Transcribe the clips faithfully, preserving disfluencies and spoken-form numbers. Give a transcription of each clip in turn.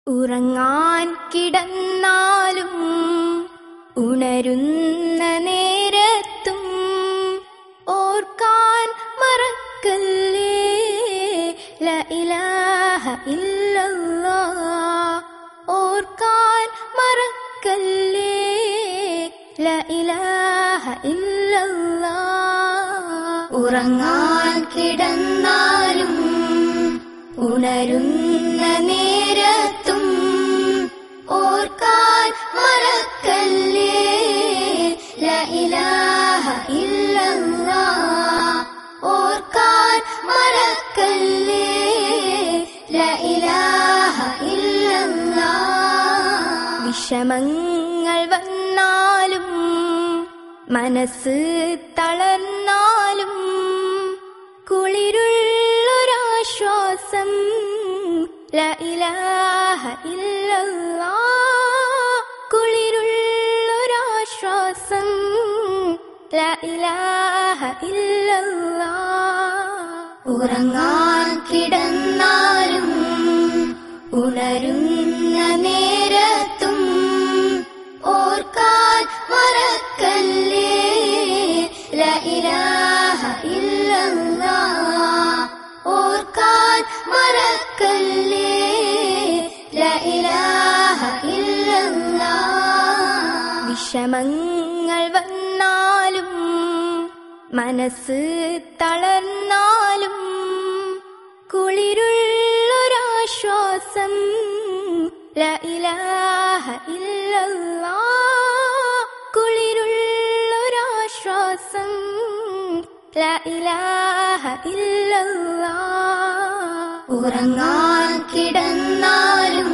ഉറങ്ങാൻ കിടന്നാലും ഉണരുന്ന നേരത്തും ഓർക്കാൻ മറക്കല്ലേ ലാ ഇലാഹ ഇല്ലല്ലാഹ്. ഓർക്കാൻ മറക്കല്ലേ ലാ ഇലാഹ ഇല്ലല്ലാഹ്. ഉറങ്ങാൻ കിടന്നാലും ഉണരുന്ന നേരത്തും ഓർക്കാൻ മറക്കല്ലേ ലാ ഇലാഹ ഇല്ലല്ലാഹ്. ഓർക്കാൻ മറക്കല്ലേ ലാ ഇലാഹ ഇല്ലല്ലാഹ്. വിഷമങ്ങൾ വന്നാലും മനസ്സ് തളർന്നാലും കുളിരുള്ളൊരാശ്വാസം ലാ ഇലാഹ ഇല്ലല്ലാഹ്. കുളിരുള്ളൊരാശ്വാസം ലാ ഇലാഹ ഇല്ലല്ലാഹ്. ഉറങ്ങാൻ കിടന്നാലും ഉണരുന്ന നേരത്തും ഓർക്കാൻ മറക്കല്ലേ ലാ ഇലാഹ ഇല്ലല്ലാഹ്. ഓർക്കാൻ മറക്കല്ലേ ലാ ഇലാഹ ഇല്ലല്ലാഹ്. വിഷമങ്ങൾ വന്നാലും മനസ്സ് തളർന്നാലും കുളിരുള്ളൊരാശ്വാസം ലാ ഇലാഹ ഇല്ലല്ലാഹ്. കുളിരുള്ളൊരാശ്വാസം ലാ ഇലാഹ ഇല്ലല്ലാഹ്. ഉറങ്ങാൻ കിടന്നാലും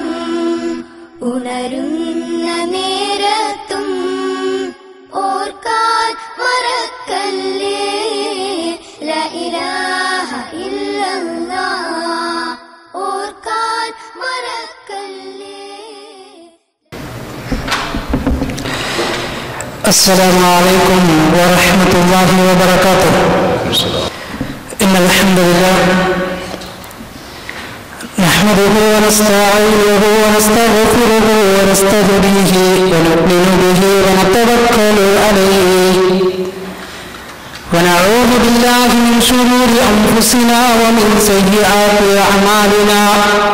ഉണരുന്ന നേരത്തും ഓർക്കാൻ മറക്കല്ലേ ലാ ഇലാഹ ഇല്ലല്ലാഹ്. ഓർക്കാൻ മറക്കല്ലേ. السلام عليكم ورحمة الله وبركاته. إن الحمد لله نحمده ونستعينه ونستغفره ونستهديه ونؤمن به ونتوكل عليه ونعوذ بالله من شرور أنفسنا ومن سيئات أعمالنا.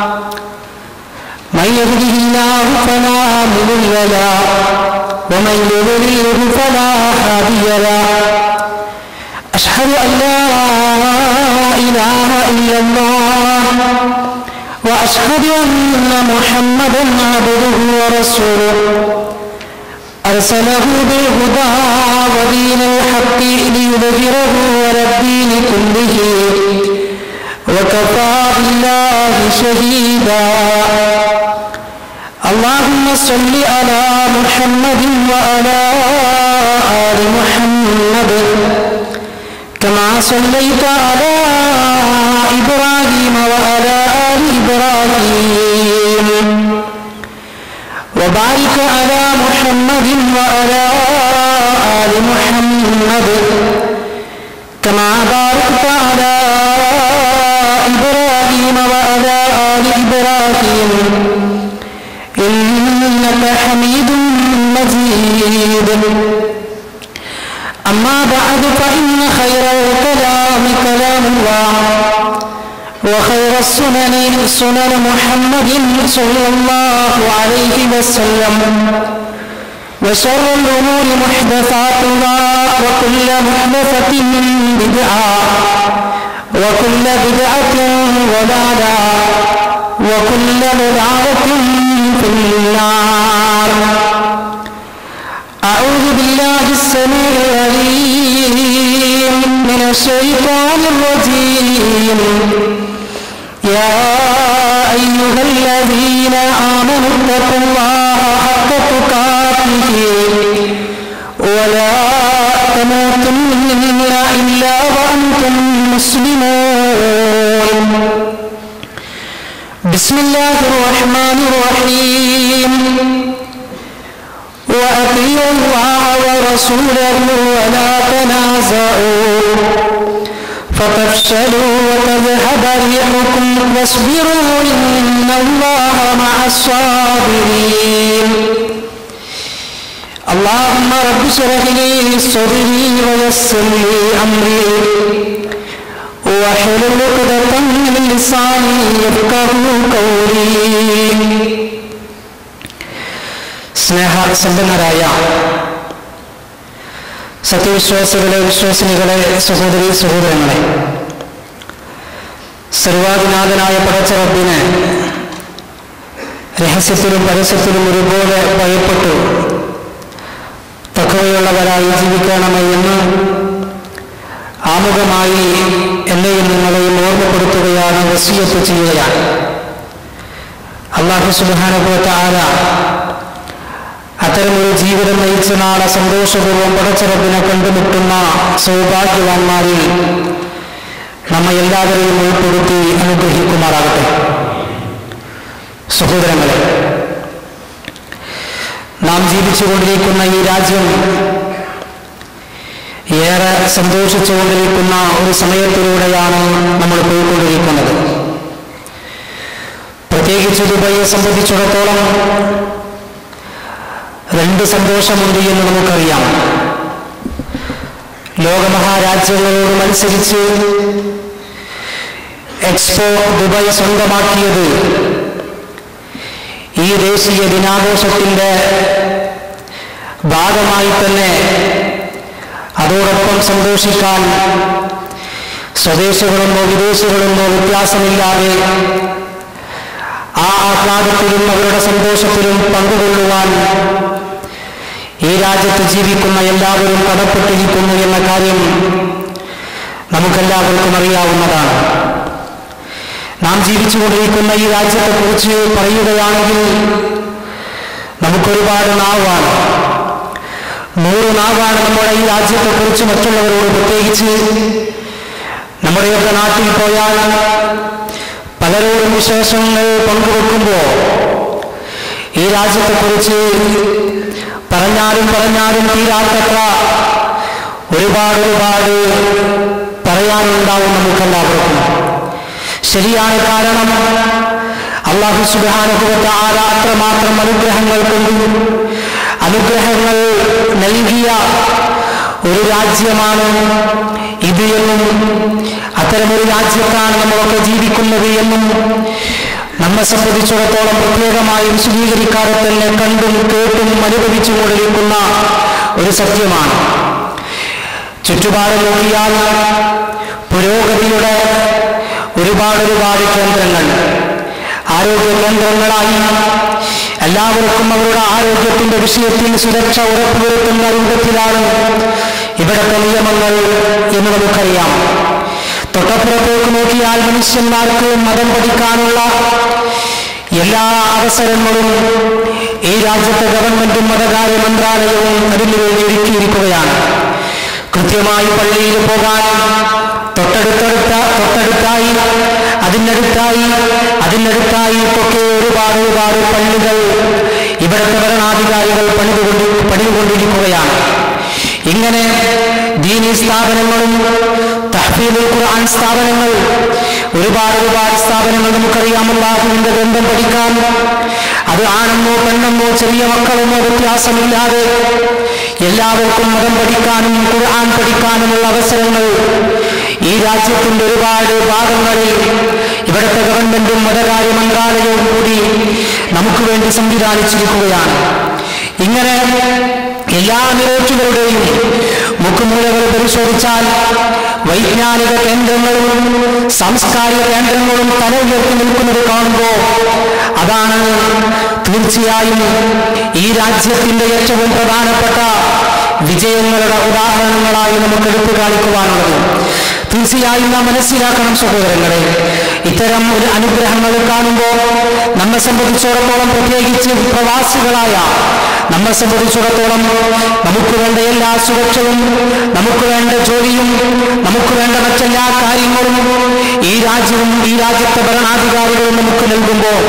من يهده الله فلا مضل له ومن يضلله فلا هادي له. أشهد أن لا إله إلا الله وأشهد أن محمدا عبده ورسوله أرسله بالهدى ودين الحق ليظهره على الدين كله وكفى بالله شهيدا. اللهم صل على محمد وعلى آل محمد كما صليت على إبراهيم وعلى آل إبراهيم وبارك على محمد وعلى آل محمد كما باركت على إبراهيم وعلى آل إبراهيم إنك حميد مجيد. أما بعد فإن خير الكلام كلام الله وخير السنن سنن محمد صلى الله عليه وسلم وشر الأمور محدثاتها وكل محدثة بدعة وكل بدعة ضلالة وكل ضلالة في النار. أعوذ بالله السميع العليم من الشيطان الرجيم. يا أيها الذين آمنوا اتقوا الله حق تقاته ولا تموتن إلا وأنتم مسلمون. بسم الله الرحمن الرحيم. وأطيعوا الله ورسوله ولا تنازعوا فتفشلوا وتذهب ريحكم واصبروا إن الله مع الصابرين. اللهم رب اشرح لي صدري ويسر لي أمري واحلل عقدة من لساني يفقهوا قولي. സ്നേഹ സമ്പന്നരായ സത്യവിശ്വാസികളെ, വിശ്വാസിനികളെ, സഹോദരീ സഹോദരങ്ങളെ, സർവാധിനാഥനായ പടച്ച റബ്ബിനെ രഹസ്യത്തിലും പരസ്യത്തിലും ഒരുപോലെ ഭയപ്പെട്ടു തഖ്വയുള്ളവരായി ജീവിക്കണമേ എന്ന് ആമുഖമായി എന്നെയും നിങ്ങളെയും ഓർമ്മപ്പെടുത്തുകയാണ്, വസിയ്യത്ത് ചെയ്യുകയാണ്. അല്ലാഹു സുബ്ഹാനഹു വ തആല അത്തരമൊരു ജീവിതം നയിച്ച നാളെ സന്തോഷപൂർവ്വം പടച്ച റബ്ബിനെ കണ്ടുമുട്ടുന്ന സൗഭാഗ്യവാന്മാരിൽ നമ്മെ എല്ലാവരെയും ഉൾപ്പെടുത്തി അനുഗ്രഹിക്കുമാറാകട്ടെ. സഹോദരങ്ങളെ, നാം ജീവിച്ചുകൊണ്ടിരിക്കുന്ന ഈ രാജ്യം ഏറെ സന്തോഷിച്ചുകൊണ്ടിരിക്കുന്ന ഒരു സമയത്തിലൂടെയാണ് നമ്മൾ പോയിക്കൊണ്ടിരിക്കുന്നത്. പ്രത്യേകിച്ച് ദുബൈയെ സംബന്ധിച്ചിടത്തോളം രണ്ട് സന്തോഷമുണ്ട് എന്ന് നമുക്കറിയാം. ലോകമഹാരാജ്യങ്ങളോട് മത്സരിച്ച് എക്സ്പോ ദുബൈ സ്വന്തമാക്കിയത് ഈ ദേശീയ ദിനാഘോഷത്തിൻ്റെ ഭാഗമായി തന്നെ അതോടൊപ്പം സന്തോഷിക്കാൻ സ്വദേശികളെന്നോ വിദേശികളെന്നോ വ്യത്യാസമില്ലാതെ ആ ആഹ്ലാദത്തിലും അവരുടെ സന്തോഷത്തിലും പങ്കുകൊള്ളുവാൻ ഈ രാജ്യത്ത് ജീവിക്കുന്ന എല്ലാവരും കടപ്പെട്ടിരിക്കുന്നു എന്ന കാര്യം നമുക്കെല്ലാവർക്കും അറിയാവുന്നതാണ്. നാം ജീവിച്ചുകൊണ്ടിരിക്കുന്ന ഈ രാജ്യത്തെക്കുറിച്ച് പറയുകയാണെങ്കിൽ നമുക്കൊരുപാട് നാവാണ്, നൂറ് നാവാണ് നമ്മുടെ ഈ രാജ്യത്തെക്കുറിച്ച് മറ്റുള്ളവരോട്. പ്രത്യേകിച്ച് നമ്മുടെയൊക്കെ നാട്ടിൽ പോയാൽ പലരോടും വിശേഷങ്ങൾ പങ്കുവെക്കുമ്പോൾ ഈ രാജ്യത്തെക്കുറിച്ച് പറഞ്ഞാലും പറഞ്ഞാലും തീരാത്തത്ര ഒരുപാട് ഒരുപാട് പറയാനുണ്ടാവും നമുക്കെല്ലാവർക്കും. ശരിയാണ്. കാരണം അല്ലാഹു സുബ്ഹാനഹു വ തആല അത്രമാത്രം അനുഗ്രഹങ്ങൾ കൊണ്ട് അനുഗ്രഹങ്ങൾ നൽകിയ ഒരു രാജ്യമാണ് ഇത് എന്നും അത്തരമൊരു രാജ്യത്താണ് നമ്മളൊക്കെ ജീവിക്കുന്നത് എന്നും നമ്മെ സംബന്ധിച്ചിടത്തോളം പ്രത്യേകമായി വിശദീകരിക്കാതെ തന്നെ കണ്ടും കേട്ടും അനുഭവിച്ചു കൊണ്ടിരിക്കുന്ന ഒരു സത്യമാണ്. ചുറ്റുപാട് നോക്കിയാൽ പുരോഗതിയുടെ ഒരുപാട് ഒരുപാട് കേന്ദ്രങ്ങൾ, ആരോഗ്യ കേന്ദ്രങ്ങളായി എല്ലാവർക്കും അവരുടെ ആരോഗ്യത്തിന്റെ വിഷയത്തിൽ സുരക്ഷ ഉറപ്പുവരുത്തുന്ന രൂപത്തിലാണ് ഇവിടുത്തെ നിയമങ്ങൾ എന്ന് നമുക്കറിയാം. തൊട്ടപ്പുറത്തേക്ക് നോക്കിയാൽ മനുഷ്യന്മാർക്ക് മതം പഠിക്കാനുള്ള എല്ലാ അവസരങ്ങളും ഈ രാജ്യത്തെ ഗവൺമെന്റും മതകാര്യ മന്ത്രാലയവും അതിനു വേണ്ടി ഒരുക്കിയിരിക്കുകയാണ്. കൃത്യമായി പള്ളിയിൽ പോകാൻ തൊട്ടടുത്തടുത്ത തൊട്ടടുത്തായി അതിനടുത്തായി അതിനടുത്തായി ഒക്കെ ഒരുപാട് ഒരുപാട് പള്ളികൾ ഇവിടുത്തെ ഭരണാധികാരികൾ പണിതുകൊണ്ട് പണിതുകൊണ്ടിരിക്കുകയാണ്. ഇങ്ങനെ ദീനീ സ്ഥാപനങ്ങളും തഹ്ഫീദുൽ ഖുർആൻ സ്ഥാപനങ്ങൾ, ഒരുപാട് ഒരുപാട് സ്ഥാപനങ്ങൾ നമുക്കറിയാം. അല്ലാഹുവിന്റെ ഗ്രന്ഥം പഠിക്കാൻ അത് ആണെന്നോ പെണ്ണെന്നോ ചെറിയ മക്കളെന്നോ വ്യത്യാസമില്ലാതെ എല്ലാവർക്കും മതം പഠിക്കാനും ഖുർആൻ പഠിക്കാനുമുള്ള അവസരങ്ങൾ ഈ രാജ്യത്തിന്റെ ഒരുപാട് ഭാഗങ്ങളിൽ ഇവിടുത്തെ ഗവൺമെന്റും മതകാര്യ മന്ത്രാലയവും കൂടി നമുക്ക് വേണ്ടി സംവിധാനിച്ചിരിക്കുകയാണ്. ഇങ്ങനെ എല്ലാ നിരോധങ്ങളുടെയും മുക്കുമൂലകൾ പരിശോധിച്ചാൽ വൈജ്ഞാനിക കേന്ദ്രങ്ങളും സാംസ്കാരിക കേന്ദ്രങ്ങളും തല ഉയർത്തി നിൽക്കുന്നത് കാണുമ്പോൾ അതാണ് തീർച്ചയായും ഈ രാജ്യത്തിന്റെ ഏറ്റവും പ്രധാനപ്പെട്ട വിജയങ്ങളുടെ ഉദാഹരണങ്ങളായി നമുക്ക് എടുത്തു കാണിക്കുവാനുള്ളത്. തീർച്ചയായും നാം മനസ്സിലാക്കണം സഹോദരങ്ങളെ, ഇത്തരം ഒരു അനുഗ്രഹങ്ങൾ കാണുമ്പോൾ നമ്മെ സംബന്ധിച്ചിടത്തോളം, പ്രത്യേകിച്ച് പ്രവാസികളായ നമ്മെ സംബന്ധിച്ചിടത്തോളം നമുക്ക് വേണ്ട എല്ലാ സുരക്ഷയും, നമുക്ക് വേണ്ട ജോലിയും, നമുക്ക് വേണ്ട മറ്റെല്ലാ കാര്യങ്ങളും ഈ രാജ്യവും ഈ രാജ്യത്തെ ഭരണാധികാരികളും നമുക്ക് നൽകുമ്പോൾ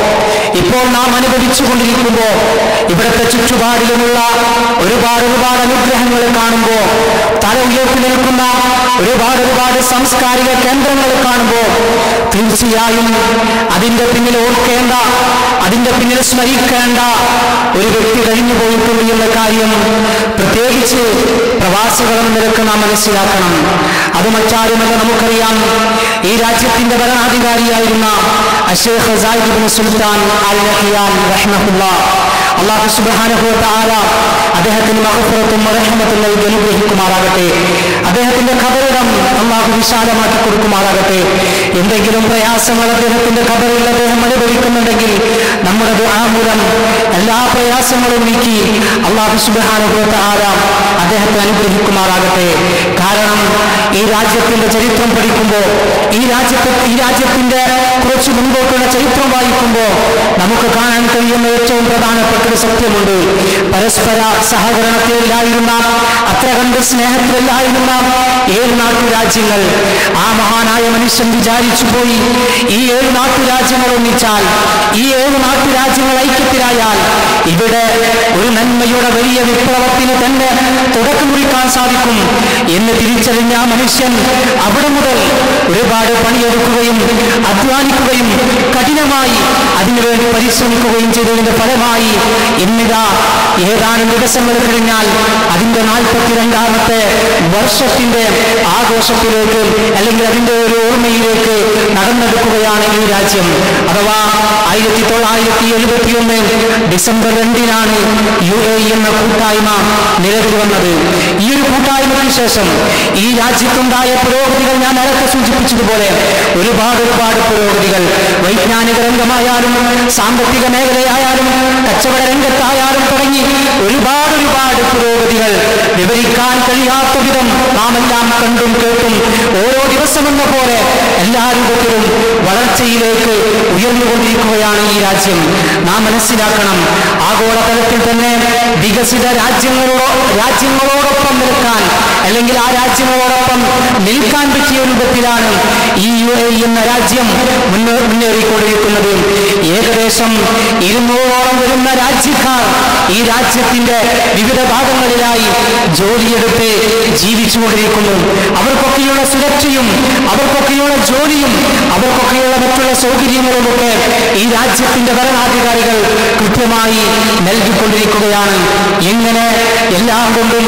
ഇപ്പോൾ നാം അനുഭവിച്ചു കൊണ്ടിരിക്കുമ്പോൾ, ഇവിടുത്തെ ചുറ്റുപാടിലുമുള്ള ഒരുപാട് ഒരുപാട് അനുഗ്രഹങ്ങൾ കാണുമ്പോൾ, തല ഉയർത്തി നിൽക്കുന്ന ഒരുപാട് ഒരുപാട് സാംസ്കാരിക കേന്ദ്രങ്ങൾ കാണുമ്പോൾ തീർച്ചയായും അതിന്റെ പിന്നിൽ ഓർക്കേണ്ട, അതിന്റെ പിന്നിൽ സ്മരിക്കേണ്ട ഒരു വ്യക്തി കഴിഞ്ഞു പോയിട്ടുണ്ട് എന്ന കാര്യം പ്രത്യേകിച്ച് പ്രവാസികളെന്ന നിലക്ക് നാം മനസ്സിലാക്കണം. അത് മറ്റാരുമല്ല, നമുക്കറിയാം, ഈ രാജ്യത്തിന്റെ ഭരണാധികാരിയായിരുന്ന Sheikh Zayed Ibn Sultan Al Nahyan റഹ്മഹുല്ലാഹ്. അല്ലാഹു സുബ്ഹാനഹു വ തആല അദ്ദേഹത്തിന് മഗ്ഫിറത്തും റഹ്മത്തും നൽകി അനുഗ്രഹിക്കുമാറാകട്ടെ. അദ്ദേഹത്തിന്റെ ഖബറിടം അല്ലാഹു വിശാലമാക്കി കൊടുക്കുമാറാകട്ടെ. എന്തെങ്കിലും പ്രയാസങ്ങൾ അദ്ദേഹത്തിന്റെ ഖബറിൽ അദ്ദേഹം അനുഭവിക്കുന്നുണ്ടെങ്കിൽ നമ്മുടെ ദുആ മൂലം എല്ലാ പ്രയാസങ്ങളും നീക്കി അല്ലാഹു സുബ്ഹാനഹു വ തആല അദ്ദേഹത്തെ അനുഗ്രഹിക്കുമാറാകട്ടെ. കാരണം ഈ രാജ്യത്തിന്റെ ചരിത്രം പഠിക്കുമ്പോൾ, ഈ രാജ്യത്തെ ഈ രാജ്യത്തിന്റെ കുറച്ച് മുൻപോട്ടുള്ള ചരിത്രം വായിക്കുമ്പോൾ നമുക്ക് കാണാൻ കഴിയുന്ന ഏറ്റവും പ്രധാനപ്പെട്ട ഒരു സത്യമുണ്ട്. പരസ്പര സഹകരണത്തിലായിരുന്ന, അത്ര കണ്ട് സ്നേഹത്തിലായിരുന്ന ഏഴ് നാട്ടുരാജ്യങ്ങൾ, ആ മഹാനായ മനുഷ്യൻ വിചാരിച്ചു പോയി, ഈ ഏഴ് നാട്ടുരാജ്യങ്ങൾ ഒന്നിച്ചാൽ, ഈ ഏഴ് നാട്ടുരാജ്യങ്ങൾ ഐക്യത്തിലായാൽ ഇവിടെ ഒരു നന്മയുടെ വലിയ വിപ്ലവത്തിന് തന്നെ തുടക്കം കുറിക്കാൻ സാധിക്കും എന്ന് തിരിച്ചറിഞ്ഞ ആ മനുഷ്യൻ അവിടെ മുതൽ ഒരുപാട് പണിയെടുക്കുകയും അധ്വാനിക്കുകയും കഠിനമായി അതിനുവേണ്ടി പരിശ്രമിക്കുകയും ചെയ്തതിന്റെ ഫലമായി ഇന്നിതാ ഏതാനും ദിവസങ്ങൾ കഴിഞ്ഞാൽ അതിന്റെ നാൽപ്പത്തിരണ്ടാമത്തെ വർഷത്തിന്റെ ആഘോഷത്തിലേക്ക്, അല്ലെങ്കിൽ അതിന്റെ ഒരു ഓർമ്മയിലേക്ക് നടന്നെടുക്കുകയാണ് ഈ രാജ്യം. അഥവാ ആയിരത്തി തൊള്ളായിരത്തി എഴുപത്തി ഒന്ന് ഡിസംബർ രണ്ടിനാണ് യു എ എന്ന കൂട്ടായ്മ നിലവിൽ വന്നത്. ഈ ഒരു കൂട്ടായ്മയ്ക്ക് ശേഷം ഈ രാജ്യത്തുണ്ടായ പുരോഗതികൾ ഞാൻ നേരത്തെ സൂചിപ്പിച്ചതുപോലെ ഒരുപാട് ഒരുപാട് പുരോഗതികൾ, വൈജ്ഞാനിക രംഗമായാലും സാമ്പത്തിക മേഖലയായാലും കച്ചവട രംഗത്തായാലും തുടങ്ങി ഒരുപാട് ഒരുപാട് പുരോഗതികൾ വിവരിക്കാൻ കഴിയാത്ത വിധം നാം എല്ലാം കണ്ടും കേട്ടും ഓരോ ദിവസമെന്ന പോലെ എല്ലാ രൂപത്തിലും വളർച്ചയിലേക്ക് ഉയർന്നുകൊണ്ടിരിക്കുകയാണ് ഈ രാജ്യം. നാം മനസ്സിലാക്കണം, ആഗോളതലത്തിൽ തന്നെ വികസിത രാജ്യങ്ങളോ രാജ്യങ്ങളോടൊപ്പം നിൽക്കാൻ, അല്ലെങ്കിൽ ആ രാജ്യങ്ങളോടൊപ്പം നിൽക്കാൻ പറ്റിയ രൂപത്തിലാണ് ഈ യു എ എന്ന രാജ്യം മുന്നേ മുന്നേറിക്കൊണ്ടിരിക്കുന്നത്. ഏകദേശം ഇരുന്നൂറോളം വരുന്ന രാജ്യക്കാർ ഈ രാജ്യത്തിന്റെ വിവിധ ഭാഗങ്ങളിലായി ജോലിയെടുത്ത് ജീവിച്ചുകൊണ്ടിരിക്കുന്നു. അവർക്കൊക്കെയുള്ള സുരക്ഷയും അവർക്കൊക്കെയുള്ള ജോലിയും അവർക്കൊക്കെയുള്ള മറ്റുള്ള സൗകര്യങ്ങളുമൊക്കെ ഈ രാജ്യത്തിന്റെ ഭരണാധികാരികൾ കൃത്യമായി നൽകിക്കൊണ്ടിരിക്കുകയാണ്. എങ്ങനെ എല്ലാം കൊണ്ടും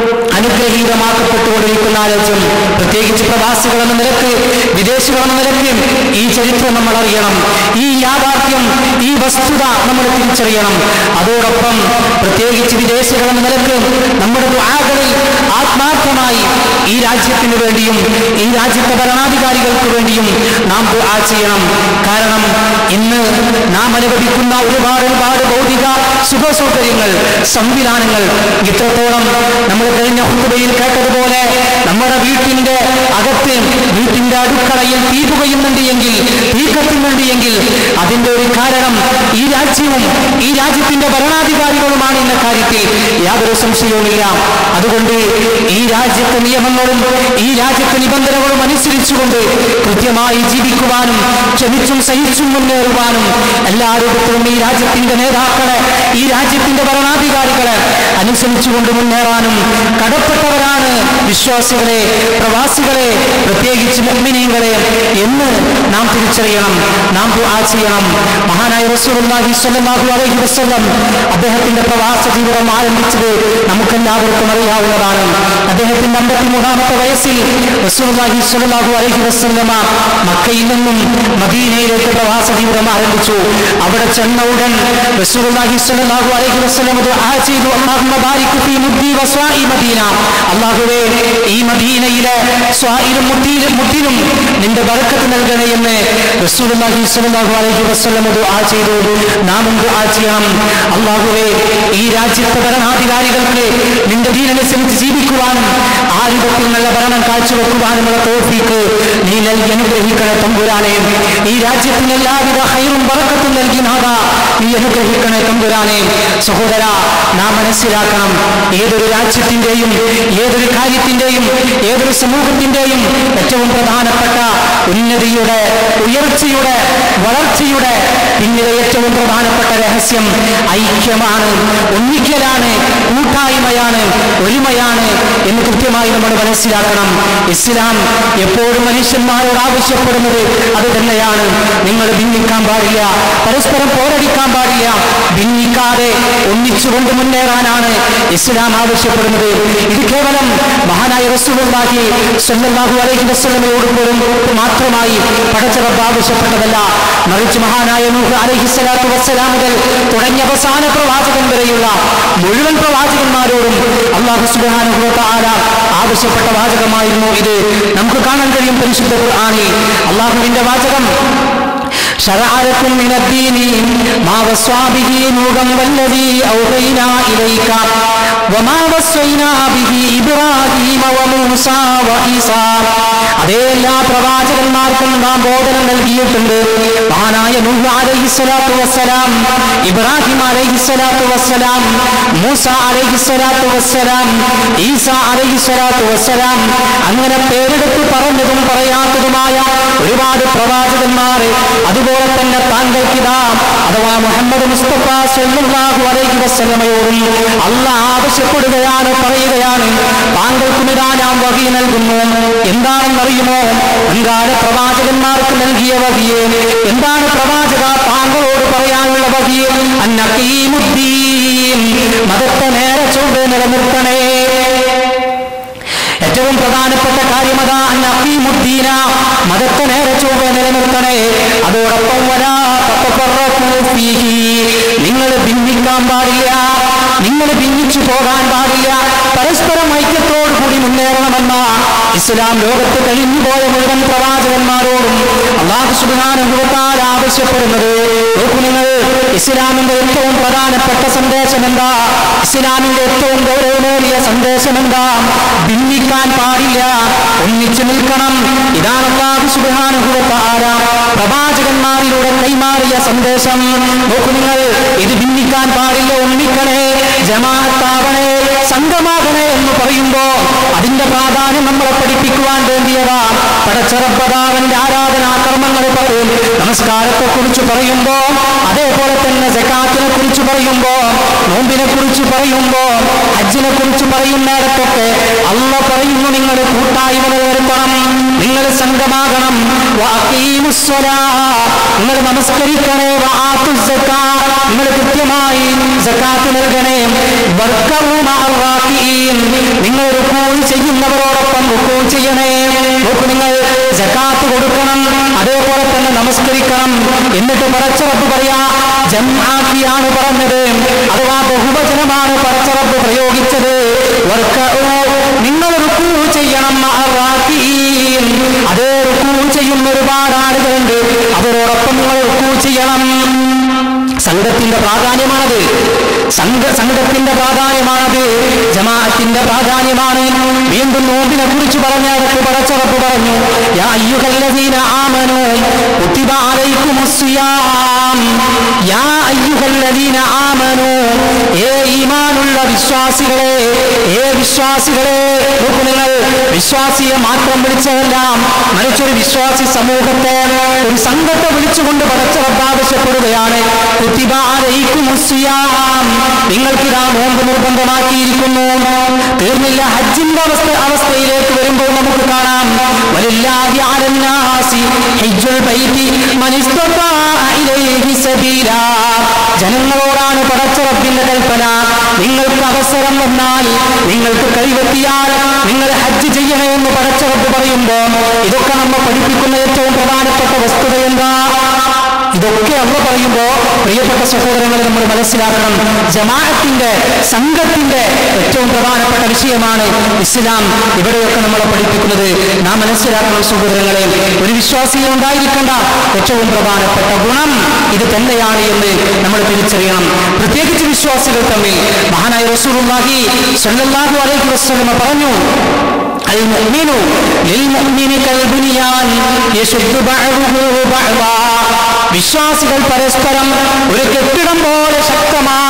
അനുഗ്രഹീതമാക്കപ്പെട്ടുകൊണ്ടിരിക്കുന്ന രാജ്യം, പ്രത്യേകിച്ച് പ്രവാസികൾ എന്ന നിലക്ക്, വിദേശികൾ എന്ന നിലക്ക് ഈ ചരിത്രം നമ്മൾ അറിയണം. ഈ യാഥാർത്ഥ്യം, ഈ വസ്തുത നമ്മൾ തിരിച്ചറിയണം. അതോടൊപ്പം പ്രത്യേകിച്ച് വിദേശികൾ എന്ന നിലക്ക് നമ്മുടെ ദുആകളിൽ ആത്മാർത്ഥമായി ഈ രാജ്യത്തിന് വേണ്ടിയും ഈ രാജ്യത്തെ ഭരണാധികാരികൾക്ക് വേണ്ടിയും നാം ദുആ ചെയ്യണം. കാരണം ഇന്ന് നാം അനുഭവിക്കുന്ന ഒരുപാട് ഒരുപാട് ഭൗതിക സുഖ സൗകര്യങ്ങൾ, സംവിധാനങ്ങൾ ഇത്രത്തോളം നമ്മൾ കഴിഞ്ഞ ഹുതുബയിൽ കേട്ടതുപോലെ നമ്മുടെ വീട്ടിന്റെ അകത്ത്, വീട്ടിന്റെ അടുക്കളയിൽ തീ പുകയുന്നുണ്ട് എങ്കിൽ, തീ കത്തുന്നുണ്ട് എങ്കിൽ അതിന്റെ ഒരു കാരണം ഈ രാജ്യവും ഈ രാജ്യത്തിന്റെ ഭരണാധികാരികളുമാണ് എന്ന കാര്യത്തിൽ യാതൊരു സംശയവുമില്ല. അതുകൊണ്ട് ഈ രാജ്യത്തെ നിയമങ്ങളും ഈ രാജ്യത്തെ നിബന്ധനകളും അനുസരിച്ചുകൊണ്ട് കൃത്യമായി ജീവിക്കുവാനും ക്ഷമിച്ചും സഹിച്ചും മുന്നേറുവാനും എല്ലാ രൂപത്തിലും ഈ രാജ്യത്തിന്റെ നേതാക്കളെ, ഈ രാജ്യത്തിന്റെ ഭരണാധികാരികളെ അനുസരിച്ചുകൊണ്ട് മുന്നേറാനും കടപ്പെട്ടവരാണ് വിശ്വാസികളെ, പ്രവാസികളെ, പ്രത്യേകിച്ച് മുഅ്മിനീങ്ങളെ എന്ന് നാം തിരിച്ചറിയണം. നാം ദുആ ചെയ്യണം. മഹാനായ റസൂലുള്ളാഹി സ്വല്ലല്ലാഹു അലൈഹി വസല്ലം അദ്ദേഹത്തിന്റെ പ്രവാസ ജീവിതം ആരംഭിച്ചത് നമുക്കെല്ലാവർക്കും അറിയാവുന്നതാണ്. അദ്ദേഹത്തിന്റെ അമ്പത്തിമൂന്നാമത്തെ വയസ്സിൽ റസൂലുള്ളാഹി സ്വല്ലല്ലാഹു അലൈഹി വസല്ലമ മക്കയിൽ നിന്നും മദീനയിലേക്ക് പ്രവാസ ജീവിതം ആരംഭിച്ചു. അവിടെ ചെന്ന ഉടൻ റസൂലുള്ളാഹി സ്വല്ലല്ലാഹു അലൈഹി വസല്ലം ദുആ ചെയ്തു, അല്ലാഹുമ്മ ബാരിക് ഫീ മുദ്ദി വസ്വാഇ മദീന. അല്ലാഹുവേ, ഈ മദീനയിലെ സ്വാഇലും മുദ്ദിലും മുദ്ദിലും നിന്റെ ബർക്കത്ത് നൽകണേ എന്ന് റസൂലുള്ളാഹി സ്വല്ലല്ലാഹു അലൈഹി വസല്ലം ദുആ ചെയ്തു. നാമും ദുആ ചെയ്യണം. അല്ലാഹുവേ, ഈ രാജ്യത്തെ ഭരണാധികാരികൾക്ക് നിന്റെ ദീനനുസരിച്ച് ജീവിക്കുവാനും ആ രൂപത്തിൽ നല്ല ഭരണം കാഴ്ചവെക്കുവാനുമുള്ള തൗഫീഖ് നീ നൽകി അനുഗ്രഹിക്കണേ തമ്പുരാനെ. ഈ രാജ്യത്തിന് എല്ലാവിധ ഹൈറും ബർക്കത്തും നൽകി നാഥ നീ അനുഗ്രഹിക്കണേ തമ്പുരാനെ. തന്നെയാണ്. സഹോദര, നാം മനസ്സിലാക്കണം, ഏതൊരു രാജ്യത്തിന്റെയും ഏതൊരു കാര്യത്തിന്റെയും ഏതൊരു സമൂഹത്തിന്റെയും ഏറ്റവും പ്രധാനപ്പെട്ട ഉന്നതിയുടെ, ഉയർച്ചയുടെ, വളർച്ചയുടെ പിന്നിലെ ഏറ്റവും പ്രധാനപ്പെട്ട രഹസ്യം ഐക്യമാണ്, ഒന്നിക്കലാണ്, കൂട്ടായ്മയാണ്, ഒരുമയാണ് എന്ന് കൃത്യമായി നമ്മൾ മനസ്സിലാക്കണം. ഇസ്ലാം എപ്പോഴും മനുഷ്യന്മാരോട് ആവശ്യപ്പെടുന്നത് അത് തന്നെയാണ്. നിങ്ങൾ ഭിന്നിക്കാൻ പാടില്ല, പരസ്പരം പോരടിക്കാൻ പാടില്ല, ഭിന്നിക്കാതെ ഒന്നിച്ചുകൊണ്ട് മുന്നേറാനാണ് ഇസ്ലാം ആവശ്യപ്പെടുന്നത്. ഇത് കേവലം മഹാനായ റസൂലുള്ളാഹി സ്വല്ലല്ലാഹു അലൈഹി വസല്ലമയോട് പോലും മാത്രമായി പടച്ച റബ്ബ് ആവശ്യപ്പെട്ടതല്ല, മറിച്ച് മഹാനായ നൂഹ് അലൈഹിസ്സലാത്തു വസ്സലാം മുതൽ തുടങ്ങിയ അവസാന പ്രവാചകൻ വരെയുള്ള മുഴുവൻ പ്രവാചകന്മാരോടും അല്ലാഹു സുബ്ഹാനഹു വ തആല ആവശ്യപ്പെട്ട വാചകമായിരുന്നു ഇത്. നമുക്ക് കാണാൻ കഴിയും പരിശുദ്ധ ഖുർആനിൽ അല്ലാഹുവിന്റെ വാചകം, شرع لكم من الدين ما وصى به نوحا والذي أوحينا إليك وما وصينا به إبراهيم وموسى وعيسى. അതേ എല്ലാ പ്രവാചകന്മാർക്കും നാം ബോധനം നൽകിയിട്ടുണ്ട്. മഹാനായ നൂഹ് അലൈഹിസ്സലാത്തു വസ്സലാം, ഇബ്രാഹിം അലൈഹിസ്സലാത്തു വസ്സലാം, മൂസ അലൈഹിസ്സലാത്തു വസ്സലാം, ഈസ അലൈഹിസ്സലാത്തു വസ്സലാം, അങ്ങനെ പേരെടുത്ത് പറഞ്ഞതും പറയാത്തതുമായ ഒരുപാട് പ്രവാചകന്മാർ. അതുപോലെ തന്നെ താങ്കൾക്കിതാ അഥവാ മുഹമ്മദ് മുസ്തഫ സ്വല്ലല്ലാഹു അലൈഹി വസല്ലമയോടും അല്ലാഹ് ആവശ്യപ്പെടുകയാണ്, പറയുകയാണ്, താങ്കൾക്കും ഇതാ ഞാൻ വഹി നൽകുന്നു. എന്താണെന്നറിയുമോ? എന്താണ് പ്രവാചകന്മാർക്ക് നൽകിയ വഹിയെ? എന്താണ് പ്രവാചക താങ്കളോട് പറയാനുള്ള വഹിയെ? അന്നഖീമുദ്ദീൻ, മതത്തെ നേരെ ചൊവ്വേ നിലനിർത്തണേ. ഏറ്റവും പ്രധാനപ്പെട്ട കാര്യം അതാ, അന്നഖീമുദ്ദീന, മതത്തെ നേരെ ചൊവ്വേ നിലനിർത്തണേ. അതോടൊപ്പം വലാ തതഫറഖൂ ഫീഹി, നിങ്ങൾ ഭിന്നിക്കാൻ പാടില്ല, നിങ്ങൾ ഭിന്നിച്ചു പോകാൻ പാടില്ല, പരസ്പരം ഐക്യത്തോടു കൂടി മുന്നേറണമെന്ന ഇസ്ലാം ലോകത്ത് കഴിഞ്ഞുപോയ മുഴുവൻ പ്രവാചകന്മാരോടും അല്ലാഹു സുബ്ഹാനഹു വ തആല ആവശ്യപ്പെടുന്നത്. നോക്കൂ നിങ്ങൾ, ഇസ്ലാമിന്റെ ഏറ്റവും പ്രധാനപ്പെട്ട സന്ദേശം എന്താ? ഇസ്ലാമിന്റെ ഏറ്റവും ഗൗരവമേറിയ സന്ദേശം എന്താ? ഭിന്നിക്കാൻ പാടില്ല, ഒന്നിച്ചു നിൽക്കണം. ഇതാണ് അല്ലാഹു സുബ്ഹാനഹു വ തആല പ്രവാചകന്മാരിലൂടെ കൈമാറിയ സന്ദേശം. നോക്കൂ നിങ്ങൾ, ഇത് ഭിന്നിക്കാൻ പാടില്ല, ഒന്നിക്കണേ, ജമാഅത്താവണേ, സംഘമാകണേ എന്ന് പറയുമ്പോ അതിന്റെ പ്രാധാന്യം നമ്മളെ പഠിപ്പിക്കുവാൻ വേണ്ടിയതാ. പടച്ച റബ്ബിന്റെ ആരാധനാ കർമ്മങ്ങൾ പറയും, നമസ്കാരത്തെ കുറിച്ച് പറയുമ്പോ, അതേപോലെ തന്നെ സകാത്തിനെ കുറിച്ച് പറയുമ്പോ, നോമ്പിനെ കുറിച്ച് പറയുമ്പോ, ഹജ്ജിനെ കുറിച്ച് പറയുന്നിടത്തൊക്കെ അല്ലാഹ് പറയുന്നു, നിങ്ങൾ കൂട്ടായ്മ നിലനിർത്തണം, നിങ്ങൾ സംഘമാകണം. നിങ്ങൾ നമസ്കരിക്കണേ, നിങ്ങൾ കൃത്യമായി സകാത്ത് നൽകണേ. നിങ്ങൾ റുക്കൂ ചെയ്യുന്നവരോടൊപ്പം റുക്കൂ ചെയ്യണേ. നോക്കൂ നിങ്ങൾ, സകാത്ത് കൊടുക്കണം, അതേപോലെ തന്നെ നമസ്കരിക്കണം. എന്നിട്ട് പടച്ച റബ്ബ് പറയാ, ജംആക്കിയാണ് പറഞ്ഞത്, അഥവാ ബഹുവചനമാണ് പടച്ച റബ്ബ് പ്രയോഗിച്ചത്. നിങ്ങൾ റുക്കൂ ചെയ്യണം, അതേ റുക്കൂ ചെയ്യുന്ന ഒരുപാട് ആളുകളുണ്ട്, അവരോടൊപ്പം നിങ്ങൾ റുക്കൂ ചെയ്യണം. സംഘത്തിന്റെ പ്രാധാന്യമാണത്, സംഘ സംഘത്തിന്റെ പ്രാധാന്യമാണത്, ജമാഅത്തിന്റെ പ്രാധാന്യമാണ്. വീണ്ടും നോമ്പിനെ കുറിച്ച് പറഞ്ഞിടത്ത് പടച്ച റബ്ബ് പറഞ്ഞു, യാ അയ്യുഹല്ലദീന ആമനൂ കുതിബ അലൈക്കുമുസ് സിയാം. യാ അയ്യുഹല്ലദീന ആമനൂ, ഏ ഈമാനുള്ള വിശ്വാസികളെ, ഏ വിശ്വാസികളെ. നോക്കൂ നിങ്ങൾ, വിശ്വാസിയെ മാത്രം വിളിച്ചതെല്ലാം, മറിച്ചൊരു വിശ്വാസി സമൂഹത്തെ, ഒരു സംഘത്തെ വിളിച്ചുകൊണ്ട് പടച്ച റബ്ബ് ആവശ്യപ്പെടുകയാണ്, കുതിബ അലൈക്കുമുസ് സിയാം, നിങ്ങൾക്കിതാ നോമ്പ് നിർബന്ധമാക്കിയിരിക്കുന്നു. തീർന്നില്ല, ഹജ്ജിന്റെ അവസ്ഥ അവസ്ഥയിലേക്ക് വരുമ്പോൾ നമുക്ക് കാണാം, വലില്ലാഹി അലന്നാസി ഹജ്ജുൽ ബൈതി മൻ ഇസ്തതാഅ ഇലൈഹി സബീലാ. ജനങ്ങളോടാണ് പടച്ച റബ്ബിന്റെ കൽപ്പന, നിങ്ങൾക്ക് അവസരം വന്നാൽ, നിങ്ങൾക്ക് കഴിവെത്തിയാൽ നിങ്ങൾ ഹജ്ജ് ചെയ്യണേ എന്ന് പടച്ച റബ്ബ് പറയുമ്പോ, ഇതൊക്കെ നമ്മൾ പഠിപ്പിക്കുന്ന ഏറ്റവും പ്രധാനപ്പെട്ട വസ്തുത എന്താ? ഇതൊക്കെ അള്ള പറയുമ്പോ പ്രിയപ്പെട്ട സഹോദരങ്ങളെ നമ്മൾ മനസ്സിലാക്കണം, ജമാഅത്തിന്റെ, സംഘത്തിന്റെ ഏറ്റവും പ്രധാനപ്പെട്ട വിഷയമാണ് ഇസ്ലാം ഇവിടെയൊക്കെ നമ്മളെ പഠിപ്പിക്കുന്നത്. നാം മനസ്സിലാക്കണം സഹോദരങ്ങളെ, ഒരു വിശ്വാസിയെ ഉണ്ടായിരിക്കേണ്ട ഏറ്റവും പ്രധാനപ്പെട്ട ഗുണം ഇത് തന്നെയാണ് എന്ന് നമ്മൾ തിരിച്ചറിയണം. പ്രത്യേകിച്ച് വിശ്വാസികൾ തമ്മിൽ മഹാനായ റസൂലുള്ളാഹി സ്വല്ലല്ലാഹു അലൈഹി വസല്ലം പറഞ്ഞു, അൽ മുഅ്മിനു ലിൽ മുഅ്മിനി കൽ ബുനിയാൻ യശുദ്ദു ബഅദുഹു ബഅദാ. വിശ്വാസികൾ പരസ്പരം ഒരു കെട്ടിടം പോലെ ശക്തമായി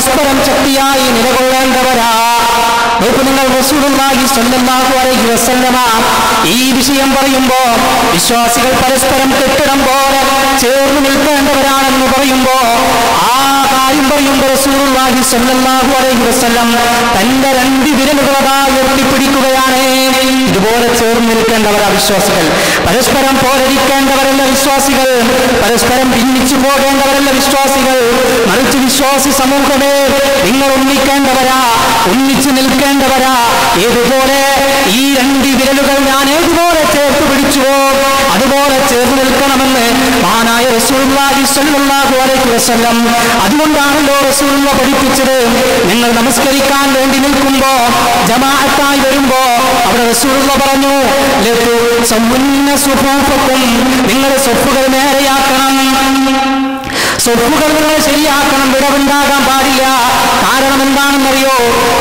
പരസ്പരം ശക്തിയായി നിലകൊള്ളേണ്ടവരാ. നോക്കൂ നിങ്ങൾ, റസൂലുള്ളാഹി സ്വല്ലല്ലാഹു അലൈഹി വസല്ലമ ഈ വിഷയം പറയുമ്പോ വിശ്വാസികൾ പരസ്പരം കെട്ടിടം പോലെ ചേർന്ന് നിൽക്കേണ്ടവരാണെന്ന് പറയുമ്പോ ആ കാര്യം പറയുമ്പോ റസൂലുള്ളാഹി സ്വല്ലല്ലാഹു അലൈഹി വസല്ലം തന്റെ രണ്ട് വിരലുകളായി ഉയർത്തിപ്പിടിക്കുകയാണ്. ഇതുപോലെ ചേർന്ന് നിൽക്കേണ്ടവരാ വിശ്വാസികൾ. പരസ്പരം പോരടിക്കേണ്ടവരല്ല വിശ്വാസികൾ, പരസ്പരം ഭിന്നിച്ചു പോകേണ്ടവരല്ല വിശ്വാസികൾ. മറിച്ച് വിശ്വാസി സമൂഹമേ, നിങ്ങൾ ഒന്നിക്കേണ്ടവരാ, ഒന്നിച്ചു നിൽക്കേണ്ടവരാ. ഏതുപോലെ ഈ രണ്ട് വിരലുകൾ ഞാൻ ഏതുപോലെ ചേർത്ത് പിടിച്ചുവോ അതുപോലെ ചേർന്ന് നിൽക്കണമെന്ന് മഹാനായ റസൂലുള്ളാഹി സ്വല്ലല്ലാഹു അലൈഹി വസല്ലം. അതുകൊണ്ടാണല്ലോ റസൂലുള്ളാഹി പഠിപ്പിച്ചത്, നിങ്ങൾ നമസ്കരിക്കാൻ വേണ്ടി നിൽക്കുമ്പോ ജമാഅത്തായി വരുമ്പോ അവിടെ റസൂലുള്ളാഹി പറഞ്ഞു, ലതു സമ്മുന്ന സുഫൂഫക്കും, നിങ്ങൾ സ്വഫുകൾ നേരെയാക്കണം, സ്വഫുകൾ നിങ്ങൾ ശരിയാക്കണം, വിടവുണ്ടാകാൻ പാടില്ല. കാരണം എന്താണെന്നറിയോ?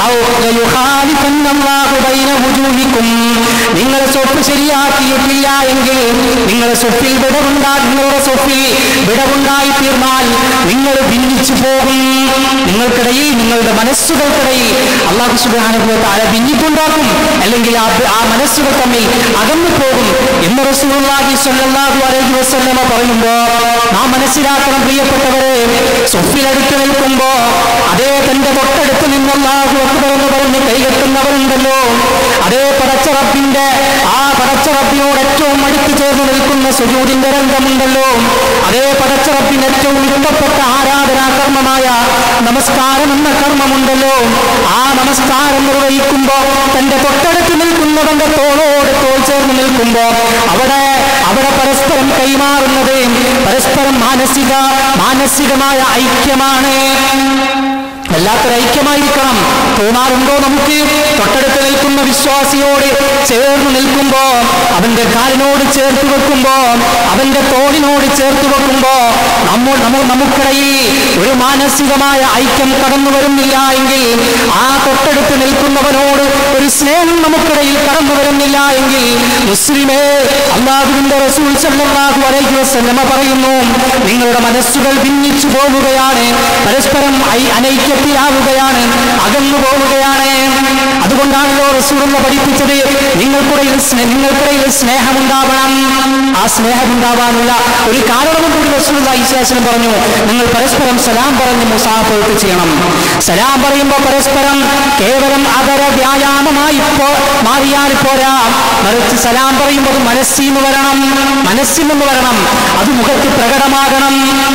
നിങ്ങൾ സ്വപ്പ് ശരിയാക്കിയിട്ടില്ല എങ്കിൽ നിങ്ങളുടെ സ്വപ്പിൽ വിടവുണ്ടാ നിങ്ങളുടെ സ്വപ്പിൽ വിടവുണ്ടായി തീർന്നാൽ നിങ്ങൾ ഭിന്നിച്ചു പോകും. നിങ്ങൾക്കിടയിൽ, നിങ്ങളുടെ മനസ്സുകൾക്കിടയിൽ അല്ലാഹു സുബ്ഹാനഹു വ തആല ഭിന്നിപ്പുണ്ടാക്കും, അല്ലെങ്കിൽ ആ മനസ്സുകൾ തമ്മിൽ അകന്നു പോകും എന്ന് റസൂലുള്ളാഹി സ്വല്ലല്ലാഹു അലൈഹി വസല്ലമ പറയുമ്പോ നാം മനസ്സിലാക്കണം പ്രിയപ്പെട്ടവരെ, സ്വപ്പിലടുത്ത് നിൽക്കുമ്പോ അതേ തന്റെ തൊട്ടടുത്ത് നിന്ന് അല്ലാഹു അക്ബർ എന്ന് പറഞ്ഞ് കൈകെട്ടുന്നവരുണ്ടല്ലോ, അതേ പടച്ച റബ്ബിന്റെ ആ പടച്ച റബ്ബിനോട് ഏറ്റവും അടുത്ത് ചേർന്ന് നിൽക്കുന്ന സുജൂദിന്റെ രംഗമുണ്ടല്ലോ, അതേ പടച്ച റബ്ബിന് ഏറ്റവും ഇഷ്ടപ്പെട്ട ആരാധനാ കർമ്മമായ നമസ്കാരം എന്ന കർമ്മമുണ്ടല്ലോ, ആ നമസ്കാരം നിർവഹിക്കുമ്പോ തന്റെ തൊട്ടടുത്ത് നിൽക്കുന്നവന്റെ തോളോട് തോൾ ചേർന്ന് നിൽക്കുമ്പോ അവിടെ അവിടെ പരസ്പരം കൈമാറുന്നത് പരസ്പരം മാനസിക മാനസികമായ ഐക്യമാണ്. വല്ലാത്തൊരു ഐക്യമായിരിക്കണം. തോന്നാറുണ്ടോ നമുക്ക്? തൊട്ടടുത്ത് നിൽക്കുന്ന വിശ്വാസിയോട് ചേർന്ന് നിൽക്കുമ്പോ, അവന്റെ കാലിനോട് ചേർത്ത് വെക്കുമ്പോ, അവന്റെ തോളിനോട് ചേർത്ത് വെക്കുമ്പോ നമ്മൾ നമുക്കിടയിൽ ഒരു മാനസികമായ ഐക്യം കടന്നു വരുന്നില്ല എങ്കിൽ, ആ തൊട്ടടുത്ത് നിൽക്കുന്നവനോട് ഒരു സ്നേഹം നമുക്കിടയിൽ കടന്നു വരുന്നില്ല എങ്കിൽ, മുസ്ലിമേ, അല്ലാഹുവിന്റെ റസൂൽ സല്ലല്ലാഹു അലൈഹി വസല്ലമ പറയുന്നു, നിങ്ങളുടെ മനസ്സുകൾ ഭിന്നിച്ചു പോവുകയാണ്, പരസ്പരം അനൈക്യത്തിലാവുകയാണ്, അകന്നു പോവുകയാണ്. അതുകൊണ്ടാണല്ലോ റസൂലുള്ളാഹി പഠിപ്പിച്ചത്, നിങ്ങൾക്കിടയിൽ നിങ്ങൾക്കിടയിൽ സ്നേഹമുണ്ടാവണം. ആ സ്നേഹമുണ്ടാവാനുള്ള ഒരു കാരണവും കൂടി റസൂലുള്ളാഹി സ്വല്ലല്ലാഹു അലൈഹി വസല്ലം പറഞ്ഞു, നിങ്ങൾ പരസ്പരം സലാം പറഞ്ഞ് മുസാഫഹത്ത് ചെയ്യണം. സലാം പറയുമ്പോൾ പരസ്പരം കേവലം അതര വ്യായാമമായി മാറിയാൽ പോരാ, മറിച്ച് സലാം പറയുമ്പോൾ മനസ്സിൽ നിന്ന് വരണം, മനസ്സിൽ നിന്ന് വരണം, അത് മുഖത്ത് പ്രകടമാകണം.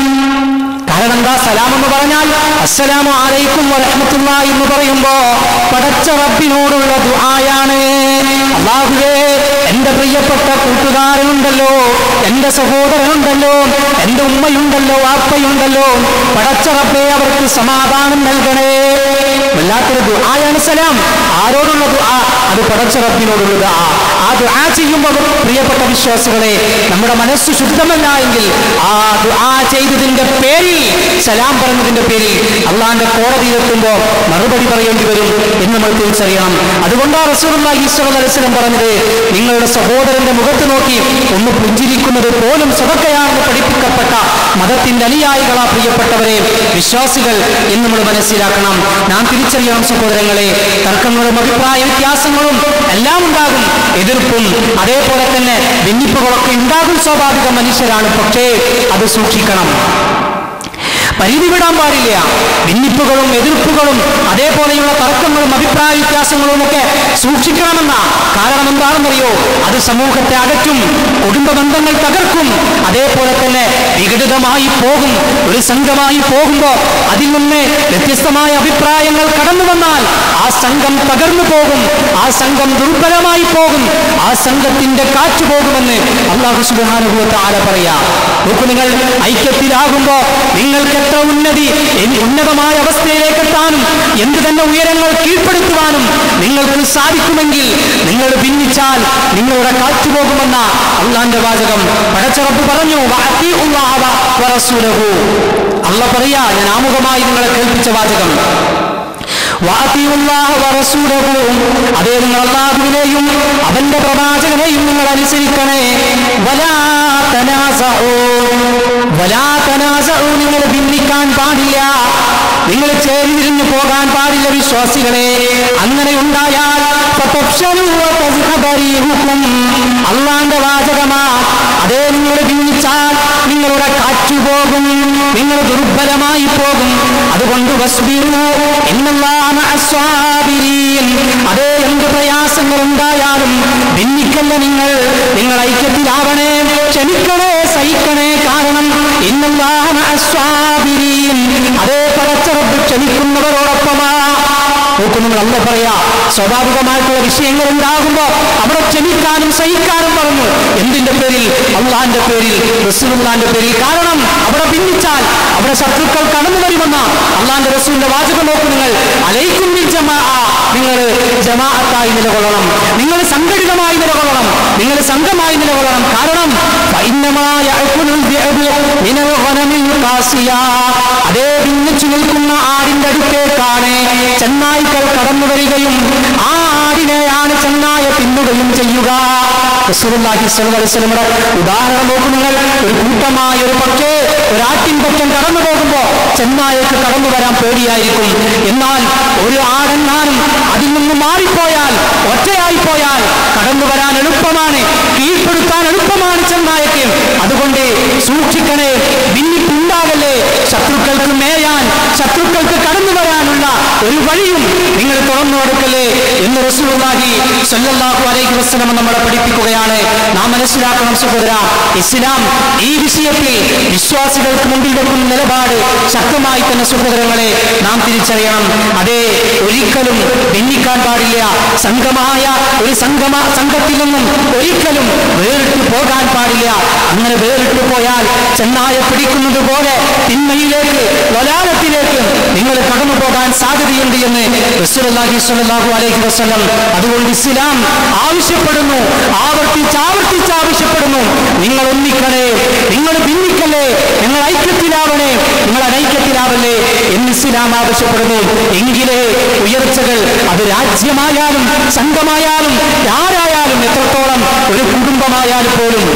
കാരണം എന്താ? സലാം എന്ന് പറഞ്ഞാൽ അസ്സലാമു അലൈക്കും വറഹ്മത്തുള്ളാഹി എന്ന് പറയുമ്പോ പടച്ച റബ്ബിനോടുള്ള ദുആയാണ്. അല്ലാഹുവേ, എന്റെ പ്രിയപ്പെട്ട കൂട്ടുകാരനുണ്ടല്ലോ, എന്റെ സഹോദരനുണ്ടല്ലോ, എന്റെ ഉമ്മയുണ്ടല്ലോ, വാപ്പയുണ്ടല്ലോ, പടച്ച റബ്ബേ അവർക്ക് സമാധാനം നൽകണേ. വല്ലാത്തൊരു ദുആയാണ് സലാം. ആരോടുള്ള ദുആ? അത് പടച്ച റബ്ബിനോടുള്ള ദുആ. ആ ദുആ ചെയ്യുമ്പോൾ പ്രിയപ്പെട്ട വിശ്വാസികളെ, നമ്മുടെ മനസ്സ് ശുദ്ധമല്ല എങ്കിൽ ആ ദുആ ചെയ്തതിന്റെ പേരിൽ, സലാം പറഞ്ഞതിന്റെ പേരിൽ അള്ളാന്റെ കോടതിയിലെത്തുമ്പോ മറുപടി പറയേണ്ടി വരും എന്ന് നമ്മൾ തിരിച്ചറിയണം. അതുകൊണ്ടാണ് റസൂലുള്ളാഹി സ്വല്ലല്ലാഹു അലൈഹി വസല്ലം പറഞ്ഞത്, നിങ്ങളുടെ സഹോദരന്റെ മുഖത്ത് നോക്കി ഒന്ന് പുഞ്ചിരിക്കുന്നത് പോലും സദഖയാണെന്ന് പഠിപ്പിക്കപ്പെട്ട മതത്തിന്റെ അനുയായികളാ പ്രിയപ്പെട്ടവരെ, വിശ്വാസികൾ എന്ന് നമ്മൾ മനസ്സിലാക്കണം. നാം തിരിച്ചറിയണം സഹോദരങ്ങളെ, തർക്കങ്ങളും അഭിപ്രായ വ്യത്യാസങ്ങളും എല്ലാം ഉണ്ടാകും, എതിർപ്പും അതേപോലെ തന്നെ ഭിന്നിപ്പുകളൊക്കെ ഉണ്ടാകും, സ്വാഭാവിക മനുഷ്യരാണ്. പക്ഷേ അത് സൂക്ഷിക്കണം, പരിധി വിടാൻ പാടില്ല. ഭിന്നിപ്പുകളും എതിർപ്പുകളും അതേപോലെയുള്ള തർക്കങ്ങളും അഭിപ്രായ വ്യത്യാസങ്ങളും ഒക്കെ സൂക്ഷിക്കണമെന്ന കാരണം എന്താണെന്നറിയോ? അത് സമൂഹത്തെ അകറ്റും, കുടുംബ ബന്ധങ്ങൾ തകർക്കും, അതേപോലെ തന്നെ വിഘടിതമായി പോകും. ഒരു സംഘമായി പോകുമ്പോൾ അതിൽ നിന്ന് വ്യത്യസ്തമായ അഭിപ്രായങ്ങൾ കടന്നു വന്നാൽ ആ സംഘം തകർന്നു പോകും, ആ സംഘം ദുർബലമായി പോകും, ആ സംഘത്തിന്റെ കാറ്റ് പോകുമെന്ന് അല്ലാഹു സുബ്ഹാനഹു വ തആല പറയാ. നോക്കൂ, നിങ്ങൾ ഐക്യത്തിലാകുമ്പോ നിങ്ങൾക്ക് എത്ര ഉന്നതി, ഉന്നതമായ അവസ്ഥയിലേക്ക് എത്താനും എന്ത് തന്നെ ഉയരങ്ങൾ കീഴ്പ്പെടുത്തുവാനും നിങ്ങൾക്ക് സാധിക്കുമെങ്കിൽ, നിങ്ങൾ ഭിന്നിച്ചാൽ നിങ്ങളുടെ കാറ്റ് പോകുമെന്ന അള്ളാന്റെ വാചകം പടച്ച റബ്ബ് പറഞ്ഞു. അള്ള പറയാ, ഞാൻ ആമുഖമായി നിങ്ങളെ കേൾപ്പിച്ച വാചകം, അതേ, നിങ്ങൾ അല്ലാഹുവിനെയും അവന്റെ പ്രവാചകനെയും നിങ്ങൾ അനുസരിക്കണേ. വലാ തനാസഉ, വലാ തനാസഉ, നിങ്ങൾ ഭിന്നിക്കാൻ പാടില്ല. നിങ്ങൾ ചേരിതിരിഞ്ഞു പോകാൻ പാടില്ല വിശ്വാസികളെ. അങ്ങനെ ഉണ്ടായാൽ അള്ളാന്റെ വാചകമാ. അതേ, നിങ്ങൾ ഭിന്നിച്ചാൽ നിങ്ങളുടെ കാറ്റുപോകും, നിങ്ങൾ ദുർബലമായി പോകും. അതുകൊണ്ട് അതേ, എന്ത് പ്രയാസങ്ങൾ ഉണ്ടായാലും ഭിന്നിക്കല്ല നിങ്ങൾ, നിങ്ങൾ ഐക്യത്തിലാവണേ, ക്ഷമിക്കണേ, സഹിക്കണേ. കാരണം ഇന്നല്ലാഹ അസ്വാബിരീൻ, അതേ പടച്ചറബ് ക്ഷമിക്കുന്നവരോടൊപ്പമാ. നോക്കുന്നു അല്ല പറയാ, സ്വാഭാവികമായിട്ടുള്ള വിഷയങ്ങൾ ഉണ്ടാകുമ്പോ അവിടെ ക്ഷമിക്കാനും സഹിക്കാനും പറഞ്ഞു. എന്തിന്റെ പേരിൽ? അള്ളാന്റെ പേരിൽ, റസൂലുള്ളാന്റെ പേരിൽ. കാരണം അവിടെ ഭിന്നിച്ചാൽ അവിടെ ശത്രുക്കൾ കടന്നു വരുമെന്ന അള്ളാന്റെ റസൂലിന്റെ വാചകം നോക്കൂ. നിങ്ങൾ അലൈക്കും ബിൽ ജമാഅ, നിങ്ങൾ ജമാഅത്തായി നിലകൊള്ളണം, നിങ്ങൾ സംഘടിതമായി നിലകൊള്ളണം, നിങ്ങൾ സംഘമായി നിലകൊള്ളണം. കാരണം അതേ, ഭിന്നിച്ചു നിൽക്കുന്ന ആടിന്റെ അടുത്തേക്കാണ് ചെന്നായ്ക്കൾ കടന്നു വരികയും ആ ആടിനെയാണ് ചെന്നായ തിന്നുകയും ചെയ്യുക. റസൂലുള്ളാഹി സ്വല്ലല്ലാഹു അലൈഹി വസല്ലമയുടെ ഉദാഹരണം നോക്കൂ നിങ്ങൾ. ഒരു കൂട്ടമായ ഒരു പക്ഷേ ഒരാട്ടിൻ പറ്റം കടന്നു പോകുമ്പോ ചെന്നായക്ക് കടന്നു വരാൻ പേടിയായിരിക്കും. എന്നാൽ ഒരു ആടെങ്ങാനും അതിൽ നിന്ന് മാറിപ്പോയാൽ, ഒറ്റയായി പോയാൽ കടന്നു വരാൻ എളുപ്പമാണ്, കീഴ്പ്പെടുത്താൻ എളുപ്പമാണ് ചെന്നായക്ക്. അതുകൊണ്ട് സൂക്ഷിക്കണേ, ഭിന്നിപ്പുണ്ടാകല്ലേ. ശത്രുക്കൾക്ക് മേയാൻ, ശത്രുക്കൾക്ക് കടന്നു വരാനുള്ള ഒരു വഴിയും നിങ്ങൾ തുറന്നു കൊടുക്കല്ലേ എന്ന് റസൂലുള്ളാഹി സ്വല്ലല്ലാഹു അലൈഹി വസല്ലം നമ്മളെ പഠിപ്പിക്കുകയാണ്. നാം മനസ്സിലാക്കണം സഹോദരാ, ഇസ്ലാം ഈ വിഷയത്തിൽ വിശ്വാസികൾക്ക് മുമ്പിൽ വെക്കുന്ന നിലപാട് ശക്തമായി തന്നെ സഹോദരങ്ങളെ നാം തിരിച്ചറിയണം. അതേ, ഒരിക്കലും ഭിന്നിക്കാൻ പാടില്ല. സംഘമായ ഒരു സംഘമ സംഘത്തിൽ നിന്നും ഒരിക്കലും വേറിട്ട് പോകാൻ പാടില്ല. അങ്ങനെ വേറിട്ട് പോയാൽ ചെന്നായ പിടിക്കുന്നത് പോലെ തിന്മയിലേക്ക്, വലാലത്തിലേക്ക് നിങ്ങൾ കടന്നു പോകാൻ സാധ്യതയുണ്ട് എന്ന് റസൂലുള്ളാഹി സ്വല്ലല്ലാഹു അലൈഹി വസല്ലം. അതുകൊണ്ട് ഇസ്ലാം ആവശ്യപ്പെടുന്നു, ആവർത്തിച്ച് ആവർത്തിച്ച് ആവശ്യപ്പെടുന്നു, നിങ്ങൾ ഒന്നിക്കണേ, നിങ്ങൾ ഭിന്നിക്കല്ലേ, നിങ്ങൾ ഐക്യത്തിലാവണേ, നിങ്ങൾ അനൈക്യത്തിലാവല്ലേ എന്ന് ഇസ്ലാം ആവശ്യപ്പെടുന്നു. എങ്കിലേ ഉയർച്ചകൾ അത് രാജ്യമായാലും സംഘമായാലും ആരായാലും, എത്രത്തോളം ഒരു കുടുംബമായാൽ പോലും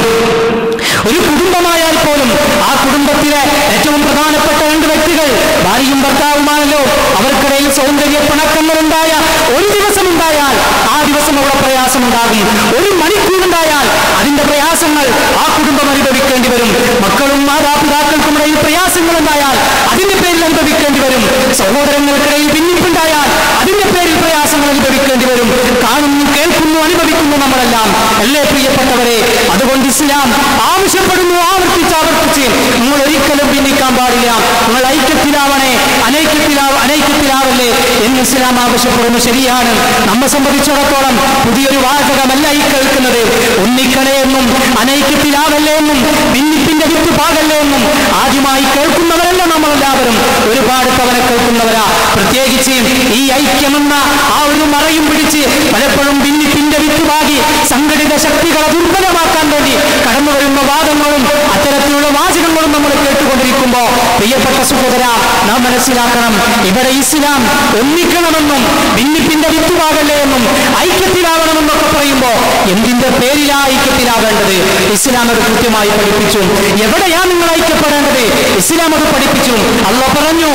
ഒരു കുടുംബമായാൽ പോലും ആ കുടുംബത്തിലെ ഏറ്റവും പ്രധാനപ്പെട്ട രണ്ട് വ്യക്തികൾ ഭാര്യയും ഭർത്താവുമാണല്ലോ. അവർക്കിടയിൽ സൗന്ദര്യ പിണക്കങ്ങൾ ഉണ്ടായ ഒരു ദിവസം ഉണ്ടായാൽ ആ ദിവസം അവിടെ പ്രയാസമുണ്ടാകും. ഒരു മണിക്കൂറുണ്ടായാൽ അതിന്റെ പ്രയാസങ്ങൾ ആ കുടുംബം അനുഭവിക്കേണ്ടി വരും. മക്കളും മാതാപിതാക്കൾക്കുമിടയിൽ പ്രയാസങ്ങൾ ഉണ്ടായാൽ അതിന്റെ പേരിൽ അനുഭവിക്കേണ്ടി വരും. സഹോദരങ്ങൾക്കിടയിൽ ഭിന്നിപ്പുണ്ടായാൽ അതിന്റെ പേരിൽ പ്രയാസങ്ങൾ അനുഭവിക്കേണ്ടി വരും. കാണുന്നു, കേൾക്കുന്നു, അനുഭവിക്കുന്നു നമ്മളെല്ലാം, അല്ലേ പ്രിയപ്പെട്ടവരെ? അതുകൊണ്ട് ഇസ്ലാം ആവശ്യപ്പെടുന്നു, ആവർത്തിച്ച് ആവർത്തിച്ച് നിങ്ങൾ ഒരിക്കലും ഭിന്നിക്കാൻ പാടില്ല, നിങ്ങൾ ഐക്യത്തിലാവണേ, അനൈക്യത്തിലാവ അനൈക്യത്തിലാവല്ലേ എന്ന് ഇസ്ലാം ആവശ്യപ്പെടുന്നു. ശരിയാണ്, നമ്മെ സംബന്ധിച്ചിടത്തോളം പുതിയൊരു വാചകമല്ല ഈ കേൾക്കുന്നത്. ഒന്നിക്കണേ എന്നും അനൈക്യത്തിലാവല്ലേ എന്നും ഭിന്നിപ്പിന്റെ വിത്ത് പാകല്ലേ എന്നും ആദ്യമായി കേൾക്കുന്നവരല്ല നമ്മളെല്ലാവരും, ഒരുപാട് തവണ കേൾക്കുന്നവരാ. പ്രത്യേകിച്ച് ഈ ഐക്യമെന്ന ആ ഒരു മറയും പിടിച്ച് പലപ്പോഴും ഭിന്നിപ്പിന്റെ വിത്ത് പാകി സംഘടിത ശക്തികളെ ദുർബലമാക്കാൻ വേണ്ടി കടന്നു വരുന്ന വാദങ്ങളും അത്തരത്തിലുള്ള വാചകങ്ങളും നമ്മൾ കേട്ടുകൊണ്ടിരിക്കുമ്പോ പ്രിയപ്പെട്ട സഹോദര, നാം മനസ്സിലാക്കണം, ഇവിടെ ഇസ്ലാം ഒന്നിക്കണമെന്നും ഭിന്നിപ്പിന്റെ വിത്തുവാകല്ലേ എന്നും ഐക്യത്തിലാവണമെന്നൊക്കെ പറയുമ്പോ എന്തിന്റെ പേരിലാ ഐക്യത്തിലാവേണ്ടത്? ഇസ്ലാം അത് കൃത്യമായി പഠിപ്പിച്ചു. എവിടെയാ നിങ്ങൾ ഐക്യപ്പെടേണ്ടത്? ഇസ്ലാം അത് പഠിപ്പിച്ചു. അല്ലാഹു പറഞ്ഞു,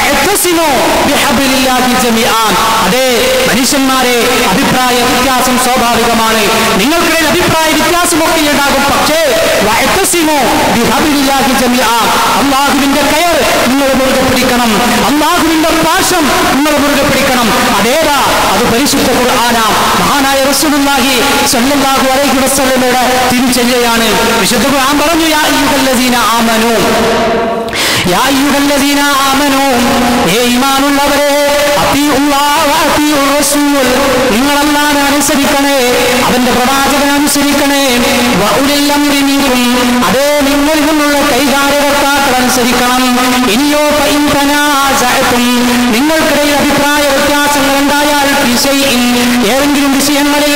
അതെ മനുഷ്യന്മാരെ, അഭിപ്രായ വ്യത്യാസം സ്വാഭാവികമാണ്. നിങ്ങൾക്കിടയിൽ അഭിപ്രായ വ്യത്യാസമൊക്കെ ഉണ്ടാകും. പക്ഷേ അള്ളാഹുവിന്റെ കയർ നിങ്ങൾ മുറുകെ പിടിക്കണം, അള്ളാഹുവിന്റെ പാശം നിങ്ങൾ മുറുകെ പിടിക്കണം. അതേതാ? അത് പരിശുദ്ധ ഖുർആനാ. മഹാനായ റസൂലുള്ളാഹി സ്വല്ലല്ലാഹു അലൈഹി വസല്ലമയുടെ തിരുചര്യയാണ്. വിശുദ്ധ ഖുർആൻ പറഞ്ഞു, യാ അയ്യുഹല്ലദീന ആമനൂ, യാ അയ്യുഹല്ലദീന ആമനൂ, ഏ ഈമാനുള്ളവരെ, അത്തിഉല്ലാഹ വഅത്തിഉർ റസൂൽ, നിങ്ങൾ അല്ലാഹുവിനെ അനുസരിക്കണേ, അവന്റെ പ്രവാചകനെ അനുസരിക്കണേ. വഉലിൽ അംരി മിൻകും, അതേ നിങ്ങളിൽ നിന്നുള്ള കൈകാര്യകർത്താക്കൾ അനുസരിക്കണം. ഇനിയോ ഫഇൻ തനാസഅതും, നിങ്ങൾക്കിടയിൽ അഭിപ്രായ വ്യത്യാസങ്ങൾ ഉണ്ടായാൽ ഏതെങ്കിലും വിഷയങ്ങളിൽ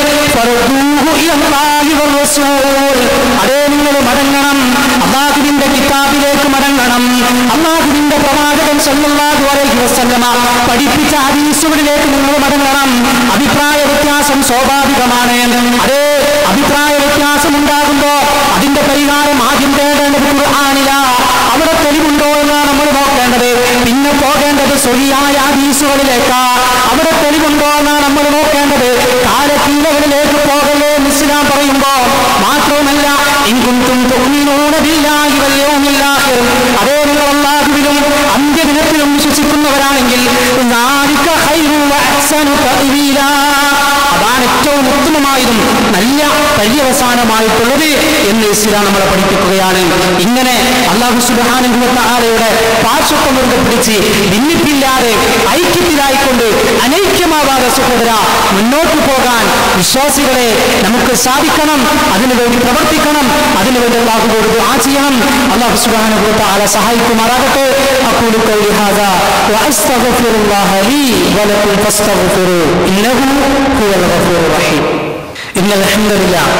അതേ നിങ്ങൾ മടങ്ങണം, അല്ലാഹുവിന്റെ കിതാബിലേക്ക് മടങ്ങണം, അല്ലാഹുവിന്റെ പ്രവാചകൻ സല്ലല്ലാഹു അലൈഹി വസല്ലമ പഠിപ്പിച്ച ഹദീസുകളിലേക്ക് നിങ്ങൾ മടങ്ങണം. അഭിപ്രായ വ്യത്യാസം സ്വാഭാവികമാണ്. അതേ അഭിപ്രായ വ്യത്യാസം ഉണ്ടാകുമ്പോ അതിന്റെ പരിഹാരം ആദ്യം തേടേണ്ടത് ഖുർആനിലാ. അവിടെ തെളിവുണ്ടോ എന്നാണ് നമ്മൾ നോക്കേണ്ടത്. പിന്നെ പോകേണ്ടത് ഏത് സ്വഹിയായ ഹദീസുകളിലേക്ക് അവിടെ തെളിവുണ്ടോ എന്നാണ് നമ്മൾ നോക്കേണ്ടത്. കാലക്കീലകളിലേക്ക് പോകല്ലേ എന്ന് ഇസ്ലാം പറയുമ്പോ മാത്രവുമല്ല, ഇൻ കുൻതും തുഅ്മിനൂന ബില്ലാഹി വൽ യൗമിൽ ആഖിർ, അതേ നിങ്ങൾ അല്ലാഹുവിലും അന്ത്യദിനത്തിലും വിശ്വസിക്കുന്നവരാണെങ്കിൽ ദാലിക ഖൈറുൻ വ അഹ്സനു തഅ്വീലാ, അതാണ് ഏറ്റവും ഉത്തമമായതും നല്ല പര്യവസാനമായിട്ടുള്ളത് എന്ന് ഇസ്ലാം നമ്മളെ പഠിപ്പിക്കുകയാണ്. ഇങ്ങനെ അല്ലാഹു സുബ്ഹാനഹു വ തആലയുടെ പാർശ്വത്വം മുറുകെ പിടിച്ച് ഭിന്നിപ്പില്ലാതെ ഐക്യത്തിലായിക്കൊണ്ട് അനൈക്യമാവാതെ സഹോദര മുന്നോട്ട് പോകാൻ വിശ്വാസികളെ നമുക്ക് സാധിക്കണം. അതിനുവേണ്ടി പ്രവർത്തിക്കണം. അതിനുവേണ്ടി അല്ലാഹുവോട് ദുആ ചെയ്യണം. അല്ലാഹു സുബ്ഹാനഹു വ തആല സഹായിക്കുമാറാകട്ടെ. അഖൂലു ഖൗലി ഹാദാ വ അസ്തഗ്ഫിറുല്ലാഹ ലീ വ ലക്കും ഫസ്തഗ്ഫിറൂ ഇന്നഹു ഹുവൽ ഗഫൂറുർ റഹീം. ഇന്നൽ ഹംദലില്ലാഹ്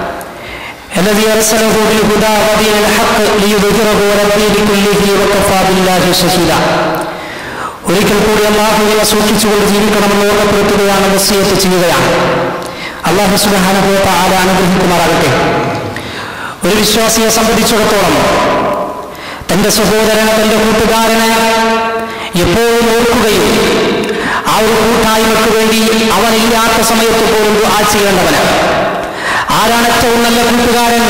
الذي أرسله بالهدى ودين الحق ليظهره على الدين كله وكفى بالله شهيدا. ഒരിക്കൽ കൂടി അല്ലാഹുവിനെ സൂക്ഷിച്ചുകൊണ്ട് ജീവിക്കണമെന്ന് ഓർമ്മപ്പെടുത്തുകയാണ്, വസിയത്ത് ചെയ്യുകയാണ്. അല്ലാഹു സുബ്ഹാനഹു വ തആല അനുഗ്രഹിക്കുമാറാകട്ടെ. ഒരു വിശ്വാസിയെ സംബന്ധിച്ചിടത്തോളം തന്റെ സഹോദരനെ, തന്റെ കൂട്ടുകാരനെ എപ്പോഴും ഓർക്കുകയും ആ ഒരു കൂട്ടായ്മയ്ക്ക് വേണ്ടി അവനില്ലാത്ത സമയത്ത് പോലും ദുആ ചെയ്യേണ്ടവന്. ആരാണ് ഏറ്റവും നല്ല കൂട്ടുകാരൻ?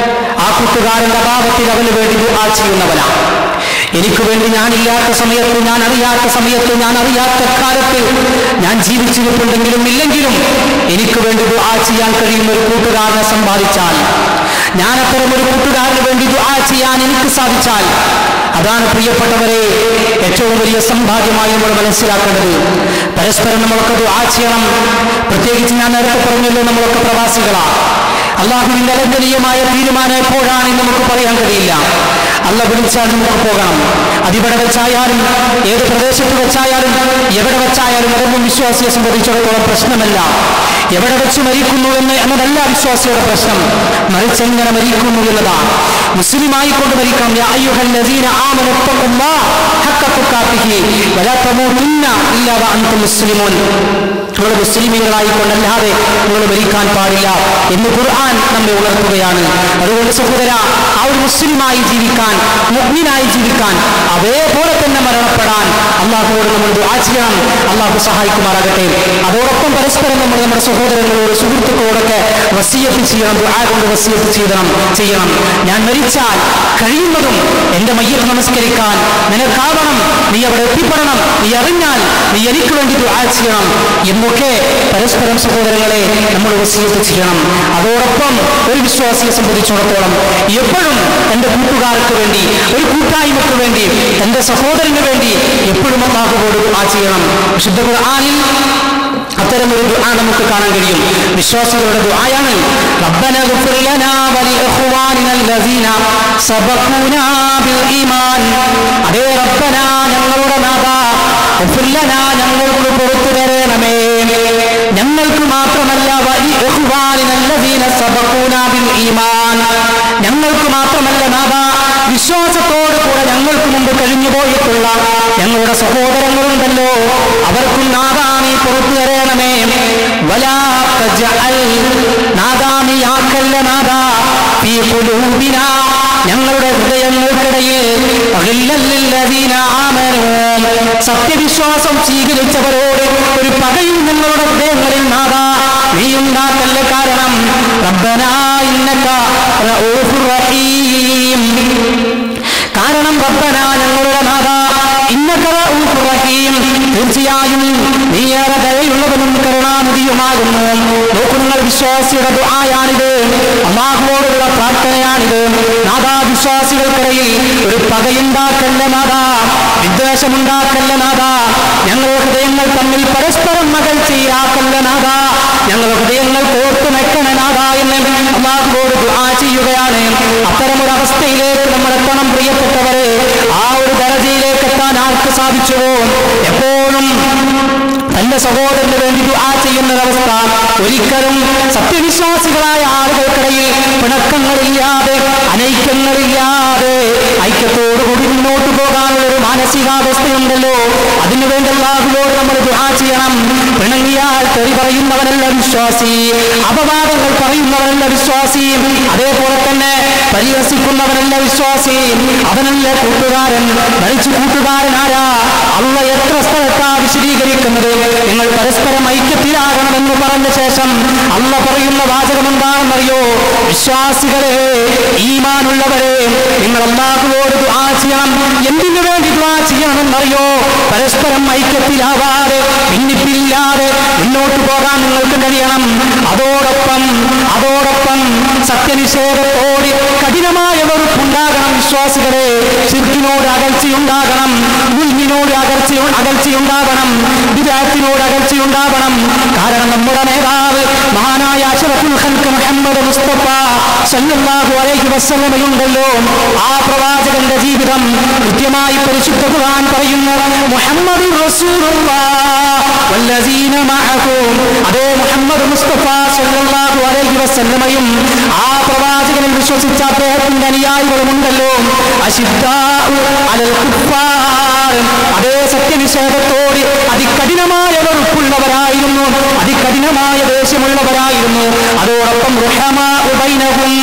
ആ കൂട്ടുകാരന്റെ അഭാവത്തിൽ അവന് വേണ്ടി ദുആ ചെയ്യുന്നവനാണ്. എനിക്ക് വേണ്ടി ഞാനില്ലാത്ത സമയത്ത്, ഞാൻ അറിയാത്ത സമയത്ത്, ഞാൻ അറിയാത്ത കാലത്ത് ഞാൻ ജീവിച്ചിരിപ്പുണ്ടെങ്കിലും ഇല്ലെങ്കിലും എനിക്ക് വേണ്ടി ദുആ ചെയ്യാൻ കഴിയുന്ന ഒരു കൂട്ടുകാരനെ സമ്പാദിച്ചാൽ, ഞാൻ അത്തരം ഒരു കൂട്ടുകാരന് വേണ്ടി ദുആ ചെയ്യാൻ എനിക്ക് സാധിച്ചാൽ, അതാണ് പ്രിയപ്പെട്ടവരെ ഏറ്റവും വലിയ സമ്പാദ്യമായി നമ്മൾ മനസ്സിലാക്കേണ്ടത്. പരസ്പരം നമ്മളൊക്കെ ദുആ ചെയ്യണം. പ്രത്യേകിച്ച് ഞാൻ നേരത്തെ പറഞ്ഞല്ലോ, നമ്മളൊക്കെ പ്രവാസികളാണ്. അല്ലാഹുവിന്റെ അലംഘനീയമായ തീരുമാനം എപ്പോഴാണ് നമുക്ക് പറയാൻ കഴിയില്ല. അല്ലാഹ് വിളിച്ചാൽ നമുക്ക് പോകണം. അതിവിടെ വെച്ചായാലും ഏത് പ്രദേശത്ത് വെച്ചായാലും എവിടെ വെച്ചായാലും അതൊന്നും വിശ്വാസിയെ സംബന്ധിച്ചിടത്തോളം പ്രശ്നമല്ല. എവിടെ വെച്ച് മരിക്കുന്നു എന്ന് എന്നതല്ല വിശ്വാസിയുടെ പ്രശ്നം, മറിച്ച് എങ്ങനെ മരിക്കുന്നു എന്നതാണ്. മുസ്ലിമായിക്കൊണ്ട് മരിക്കണം. യാ അയ്യുഹല്ലദീന ആമനൂ തഖുല്ലാഹ ഹഖ്ക തുഖാതിഹി വലാ തമൂതുന്ന ഇല്ലാ വഅൻതും മുസ്ലിമൂൻ. നിങ്ങൾ മുസ്ലിമീങ്ങളായിക്കൊണ്ടല്ലാതെ നിങ്ങൾ മരിക്കാൻ പാടില്ല എന്ന് ഖുർആൻ നമ്മെ ഉണർത്തുകയാണ്. അതുകൊണ്ട് സഹോദര, ആ ഒരു മുസ്ലിമായി ജീവിക്കാൻ, മുഅ്മിനായി ജീവിക്കാൻ, അതേപോലെ തന്നെ മരണപ്പെടാൻ അല്ലാഹുവോട് നമ്മൾ ദുആ ചെയ്യണം. അല്ലാഹു സഹായിക്കുമാറാകട്ടെ. അതോടൊപ്പം പരസ്പരം നമ്മൾ നമ്മുടെ സഹോദരങ്ങളോട്, സുഹൃത്തുക്കളോടൊക്കെ വസിയത്ത് ചെയ്യണം. ദുആ കൊണ്ട് വസിയത്ത് ചെയ്യണം ചെയ്യണം ഞാൻ മരിച്ചാൽ കഴിയുന്നതും എന്റെ മയ്യത്ത് നമസ്കരിക്കാൻ നിനക്കാവണം, നീ അവിടെ എത്തിപ്പെടണം, നീ അറിഞ്ഞാൽ നീ എനിക്ക് വേണ്ടി ദുആ ചെയ്യണം എന്നൊക്കെ പരസ്പരം സഹോദരങ്ങളെ നമ്മൾ വസിയത്ത് ചെയ്യണം. അതോടൊപ്പം ഒരു വിശ്വാസിയെ സംബന്ധിച്ചിടത്തോളം എപ്പോഴും തന്റെ കൂട്ടുകാർക്ക് വേണ്ടി, ഒരു കൂട്ടായ്മയ്ക്ക് വേണ്ടി, തന്റെ സഹോദരന് വേണ്ടി എപ്പോഴും അല്ലാഹുവോട് ദുആ ചെയ്യണം. വിശുദ്ധ ഖുർആനിൽ അത്തരമൊരു ദുആ നമുക്ക് കാണാൻ കഴിയും. വിശ്വാസികളുടെ ദുആയാണ് റബ്ബനാ ഗഫിർ ലനാ വലി ഇഖ്വാനിനാ അല്ലദീന സബഖൂനാ ബിൽ ഈമാൻ. അതേ റബ്ബനാ, ഞങ്ങളുടെ നാഥാ, ഗഫിർ ലനാ, ഞങ്ങൾക്ക് പുറത്തു തരണമേ, ഞങ്ങൾക്ക് മാത്രമല്ല വലി ഇഖ്വാനിനാ അല്ലദീന സബഖൂനാ ബിൽ ഈമാൻ, ഞങ്ങൾക്ക് മാത്രമല്ല നാഥാ, വിശ്വാസത്തോടു കൂടെ ഞങ്ങൾക്ക് മുമ്പ് കഴിഞ്ഞുപോയിട്ടുള്ള ഞങ്ങളുടെ സഹോദരങ്ങളുണ്ടല്ലോ, അവർക്കും നാഥാ നീ പുറത്തു തരണമേ. വലാ തജ്അൽ, നാഥാ നീ ആക്കല്ല നാഥാ, ഫീ ഖുലൂബിനാ, ഞങ്ങളുടെ ഹൃദയങ്ങൾക്കിടയിൽ, ഗില്ലൽ ലില്ലദീന ആമനൂ, സത്യവിശ്വാസം സ്വീകരിച്ചവരോട് ഒരു പകയും ഞങ്ങളുടെ ഹൃദയങ്ങളിൽ നാഥാ നീ ഉണ്ടാക്കല്ല. കാരണം റബ്ബനാ ഇന്നക റഊഫുർ റഹീം, കാരണം റബ്ബനാ, ഞങ്ങളുടെ നാഥാ, ഇന്നക റഊഫുർ റഹീം, തീർച്ചയായും നീ ഏറെ ദയയുള്ളവനും കരുണാനിധിയുമാകുന്നു. നോക്കൂ, നിങ്ങൾ വിശ്വാസിയുടെ ദുആയാണിത്, അല്ലാഹുവോടുള്ള പ്രാർത്ഥനയാണിത്. നാഥാ, വിശ്വാസികൾക്കിടയിൽ ഒരു പകയുണ്ടാക്കല്ല നാഥാ, വിദ്വേഷമുണ്ടാക്കല്ല നാഥാ, ഞങ്ങളുടെ ഹൃദയങ്ങൾ തമ്മിൽ പരസ്പരം മകൽച്ചയാക്കല്ല നാഥാ, ഞങ്ങളുടെ ഹൃദയങ്ങൾ കോർത്തു വെക്കണ നാഥാ എന്ന് അല്ലാഹുവോട് ദുആ ചെയ്യുകയാണ്. അത്തരമൊരവസ്ഥയിലേക്ക് നമ്മൾ എത്തണം പ്രിയപ്പെട്ടവരെ. ആ ഒരു ദരജയിലേക്ക് എത്താൻ ആർക്ക് സാധിച്ചുവോ, എപ്പോഴും തന്റെ സഹോദരന് വേണ്ടി ദുആ ചെയ്യുന്നൊരവസ്ഥ ഒരിക്കലും സത്യവിശ്വാസികളായ ആളുകൾക്കിടയിൽ പിണക്കങ്ങളില്ലാതെ അനൈക്യങ്ങളില്ലാതെ ഐക്യത്തോടുകൂടി മുന്നോട്ട് പോകാനുള്ള ഒരു മാനസികാവസ്ഥയുണ്ടല്ലോ. അതിനുവേണ്ടി അല്ലാഹുവോട് നമ്മൾ ദുആ ചെയ്യണം. പിണങ്ങിയാൽ തെറി പറയുന്നവനല്ല വിശ്വാസി, അപവാദങ്ങൾ പറയുന്നവനല്ല വിശ്വാസി, അതേപോലെ തന്നെ പരിഹസിക്കുന്നവനല്ല വിശ്വാസി, അവനല്ല കൂട്ടുകാരൻ. മറിച്ച് കൂട്ടുകാരൻ ആരാ? അല്ലാഹു എത്ര സ്ഥലത്താ വിശദീകരിക്കുന്നത്? നിങ്ങൾ പരസ്പരം ഐക്യത്തിലാകണമെന്ന് പറഞ്ഞ ശേഷം അല്ലാഹു പറയുന്ന വാചകം എന്താണെന്നറിയോ? വിശ്വാസികളെ, ഈമാനുള്ളവരെ, നിങ്ങൾ അല്ലാഹുവോട് ദുആ ചെയ്യണം. എന്തിനു വേണ്ടി ദുആ ചെയ്യണമെന്നറിയോ? പരസ്പരം ഐക്യത്തിലാവാതെ ഭിന്നിപ്പില്ലാതെ മുന്നോട്ട് പോകാൻ നിങ്ങൾക്ക് കഴിയണം. അതോടൊപ്പം അതോടൊപ്പം സത്യനിഷേധത്തോട് കഠിനമായ വെറുപ്പുണ്ടാകണം വിശ്വാസികളെ. ശിർക്കിനോട് അകൽച്ചയുണ്ടാകണം, മുൽമിനോട് അകൽച്ച അകൽച്ചയുണ്ടാകണം, വിദഅത്തിനോട് അകൽച്ചയുണ്ടാകണം. കാരണം നമ്മുടെ നേതാവ് മഹാനായ അഷ്റഫുൽ ഖൽഖ് മുഹമ്മദ് മുസ്തഫ സല്ലല്ലാഹു അലൈഹി വസല്ലമയുണ്ടല്ലോ. ആ പ്രവാചകന്റെ ജീവിതം കൃത്യമായി പരിശുദ്ധ ഖുർആൻ പറയുന്നു. മുഹമ്മദുർ റസൂലുള്ളാഹ് വല്ലസീന മഅഹു, അതേ മുഹമ്മദ് മുസ്തഫ സല്ലല്ലാഹു അലൈഹി വസല്ലമയും ആ പ്രവാചകനിൽ വിശ്വസിച്ച അദ്ദേഹത്തിന്റെ അനുയായികളുമുണ്ടല്ലോ. അശിദ്ദാഉ അലൽ കുഫാർ, അതേ സത്യനിഷേധത്തോട് അതികഠിനമായ വെറുപ്പുള്ളവരായിരുന്നു, അതികഠിനമായ ദേഷ്യമുള്ളവരായിരുന്നു. അതോടൊപ്പം റുഹമാഉ ബൈനഹും,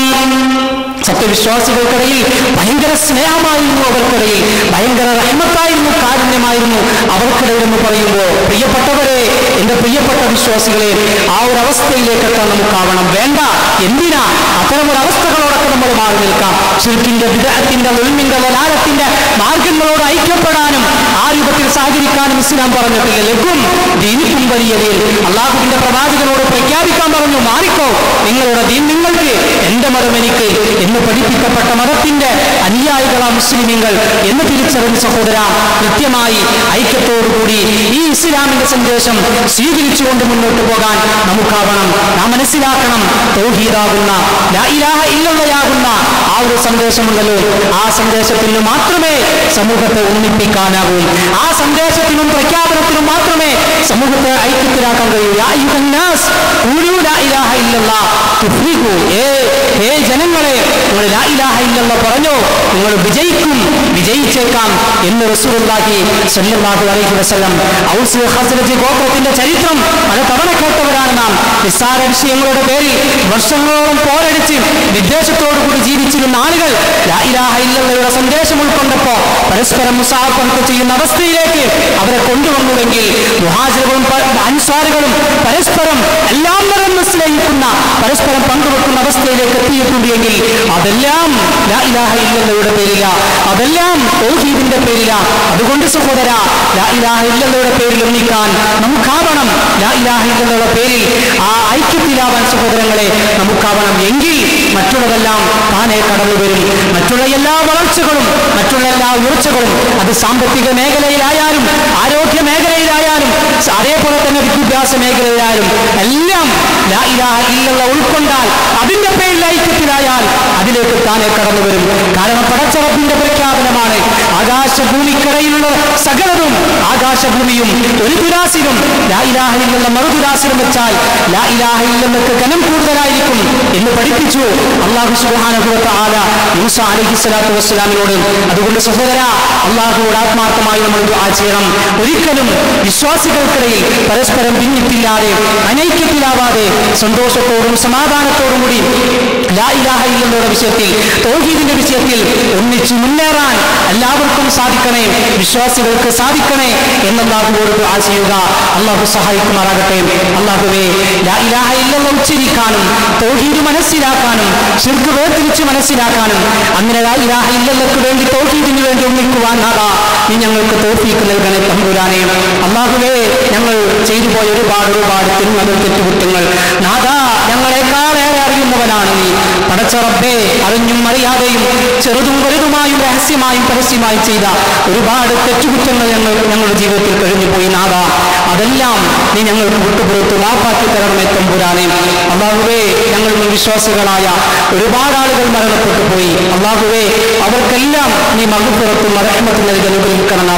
സത്യവിശ്വാസികൾക്കിടയിൽ ഭയങ്കര സ്നേഹമായിരുന്നു, അവർക്കിടയിൽ ഭയങ്കര റഹ്മത്തായിരുന്നു, കാരുണ്യമായിരുന്നു അവർക്കിടയിൽ എന്ന് പറയുമ്പോൾ, പ്രിയപ്പെട്ടവരെ, എന്റെ പ്രിയപ്പെട്ട വിശ്വാസികളെ, ആ ഒരു അവസ്ഥയിലേക്കൊക്കെ നമുക്കാവണം. വേണ്ട, എന്തിനാ അത്തരമൊരവസ്ഥകളോടൊക്കെ നമ്മൾ മാറി നിൽക്കാം? ശിർക്കിന്റെ, ബിദ്അത്തിന്റെ, ഉൽമിന്റെ, ദലാലത്തിന്റെ മാർഗങ്ങളോട് ഐക്യപ്പെടാനും ആ രൂപത്തിൽ സഹകരിക്കാനും ഇസ്ലാം പറഞ്ഞിട്ടില്ല. ലഘും ദീനിക്കും വലിയതിൽ അള്ളാഹുവിന്റെ പ്രവാചകനോട് പ്രഖ്യാപിക്കാൻ പറഞ്ഞു, മാറിക്കോ, നിങ്ങളുടെ ദീൻ നിങ്ങൾക്ക്, എന്റെ മതം എനിക്ക് എന്ന് പഠിപ്പിക്കപ്പെട്ട മതത്തിന്റെ അനുയായികളാ മുസ്ലിമീങ്ങൾ എന്ന് തിരിച്ചറിഞ്ഞ സഹോദര, കൃത്യമായി ഐക്യത്തോടുകൂടി ഈ ഇസ്ലാമിന്റെ സന്ദേശം സ്വീകരിച്ചുകൊണ്ട് മുന്നോട്ട് പോകാൻ നമുക്കാവണം. നാം മനസ്സിലാക്കണം, തൗഹീദാകുന്ന, ലാ ഇലാഹ ഇല്ലല്ലാഹുന്ന ആ ഒരു സന്ദേശമുണ്ടല്ലോ, ആ സന്ദേശത്തിന് മാത്രമേ സമൂഹത്തെ ഒന്നിപ്പിക്കാനാകൂ. ആ സന്ദേശത്തിനും പ്രഖ്യാപനത്തിനും മാത്രമേ സമൂഹത്തെ ഐക്യത്തിലാക്കാൻ കഴിയൂ. യാ അയ്യുഹന്നാസ് ഖൂലൂ ലാ ഇലാഹ ഇല്ലല്ലാഹ് തുഫ്ലിഹൂ, ഏ ഹേ ജനങ്ങളെ, നിങ്ങൾ ലാ ഇലാഹ ഇല്ലല്ലാഹ് പറഞ്ഞോ, നിങ്ങൾ വിജയിക്കും, വിജയിച്ചേക്കാം എന്ന് റസൂലുള്ളാഹി സ്വല്ലല്ലാഹു അലൈഹി വസല്ലം. ഔസ് ഖസ്റജ് ഗോത്രത്തിന്റെ ചരിത്രം പല തവണ കേട്ടവരാണ് നാം. നിസ്സാര വിഷയങ്ങളുടെ പേരിൽ വർഷങ്ങളോളം പോരടിച്ച് വിദ്വേഷത്തോടുകൂടി ജീവിച്ചിരുന്ന ആളുകൾ ലാ ഇലാഹ ഇല്ലല്ലാഹയുടെ സന്ദേശം ഉൾക്കൊണ്ടപ്പോ പരസ്പരം മുസാഫഹത്ത് ചെയ്യുന്ന അവസ്ഥയിലേക്ക് അവരെ കൊണ്ടുവന്നുവെങ്കിൽ, മുഹാജിറുകളും അൻസാറുകളും പരസ്പരം എല്ലാം മറന്ന് സ്നേഹിക്കുന്ന, പരസ്പരം പങ്കുവെക്കുന്ന അവസ്ഥയിലേക്ക് എത്തിയിട്ടുണ്ട് എങ്കിൽ അതെല്ലാം ലാ ഇലാഹ ഇല്ലല്ലാഹയുടെ പേരില, അതെല്ലാം തൗഹീദിന്റെ പേരില. അതുകൊണ്ട് സഹോദര, ലാ ഇലാഹ ഇല്ലല്ലാഹയുടെ പേരിൽ ഒന്നിക്കാൻ നമുക്കാവണം. ലാ ഇലാഹ ഇല്ലല്ലാഹയുടെ പേരിൽ ആ ഐക്യത്തിലാവാൻ സഹോദരങ്ങളെ നമുക്കാവണം. എങ്കിൽ മറ്റുള്ളതെല്ലാം താനെ കടന്നു വരും. മറ്റുള്ള എല്ലാ വളർച്ചകളും, മറ്റുള്ള എല്ലാ ഉയർച്ചകളും, അത് സാമ്പത്തിക മേഖലയിലായാലും ആരോഗ്യ മേഖലയിലായാലും അതേപോലെ തന്നെ വിദ്യാഭ്യാസ മേഖലയിലായാലും എല്ലാം ലാ ഇലാഹ ഇല്ലല്ലാഹ് ഉൾക്കൊണ്ടാൽ, അതിന്റെ പേരിൽ ഐക്യത്തിലായാൽ അതിലേക്ക് താനെ കടന്നു വരും. കാരണം പടച്ചറപ്പിന്റെ പ്രഖ്യാപനമാണ്, ആകാശഭൂമിക്കിടയിലുള്ള സകലതും, ആകാശഭൂമിയും ഒരു തുലാസിലും ലാ ഇലാഹ ഇല്ലല്ലാഹ് മറുതുലാസിലും വെച്ചാൽ ലാ ഇലാഹ ഇല്ലല്ലാഹ്ക്ക് ഘനം കൂടുതലായിരിക്കും എന്ന് പഠിപ്പിച്ചു അല്ലാഹു സുബ്ഹാനഹു വ തആല മൂസ അലൈഹിസ്സലാത്തു വസ്സലാമിനോട്. അതുകൊണ്ട് സഹോദര, അല്ലാഹുവോട് ആത്മാർത്ഥമായി നമ്മൾ ദുആ ചെയ്യണം. ഒരിക്കലും വിശ്വാസികൾക്കിടയിൽ പരസ്പരം ഭിന്നിപ്പില്ലാതെ അനൈക്യത്തിലാവാതെ സന്തോഷത്തോടും സമാധാനത്തോടും കൂടി ലാ ഇലാഹ ഇല്ലല്ലാഹയുടെ വിഷയത്തിൽ, തൗഹീദിന്റെ വിഷയത്തിൽ ഒന്നിച്ചു മുന്നേറാൻ എല്ലാവർക്കും സാധിക്കണേ, വിശ്വാസികൾക്ക് സാധിക്കണേ എന്ന് അല്ലാഹുവോട് ദുആ ചെയ്യുക. അല്ലാഹു സഹായിക്കുമാറാകട്ടെ. അല്ലാഹുവേ, ലാ ഇലാഹ ഇല്ലല്ലാഹ് ഉച്ചരിക്കാനും തൗഹീദ് മനസ്സിലാക്കാനും ശിർക്ക് വേർതിരിച്ച് മനസ്സിലാക്കാനും അങ്ങനെ ലാ ഇലാഹ ഇല്ലല്ലാഹ്ക്ക് വേണ്ടി, തൗഹീദിന് വേണ്ടി ഒന്നിക്കുവാൻ നാഥാ നീ ഞങ്ങൾക്ക് തൗഫീഖ് നൽകണേ തമ്പുരാനേ. അല്ലാഹുവേ, ഞങ്ങൾ ചെയ്തു പോയ ഒരുപാട് ഒരുപാട് തിന്മകൾ, തെറ്റുകുറ്റങ്ങൾ നാഥാ ഞങ്ങളെക്കാളേറെ അറിയുന്നവനാണ് നീ. പടച്ച റബ്ബേ, അറിഞ്ഞും അറിയാതെയും ചെറുതും വലുതുമായും രഹസ്യമായും പരസ്യമായും ചെയ്ത ഒരുപാട് തെറ്റുകുറ്റങ്ങൾ ഞങ്ങൾ ഞങ്ങളുടെ ജീവിതത്തിൽ കഴിഞ്ഞു പോയി നാഥാ. അതെല്ലാം നീ ഞങ്ങൾക്ക് വിട്ടുപുറത്ത് മാപ്പാക്കി തരണമേ തമ്പുരാനേ. അല്ലാഹുവേ, ഞങ്ങൾ വിശ്വാസികളായ ഒരുപാട് ആളുകൾ മരണപ്പെട്ടു പോയി. അല്ലാഹുവേ, അവർക്കെല്ലാം നീ മഗ്ഫിറത്തും റഹ്മത്തും നൽകി അനുഗ്രഹിക്കണം നാഥാ.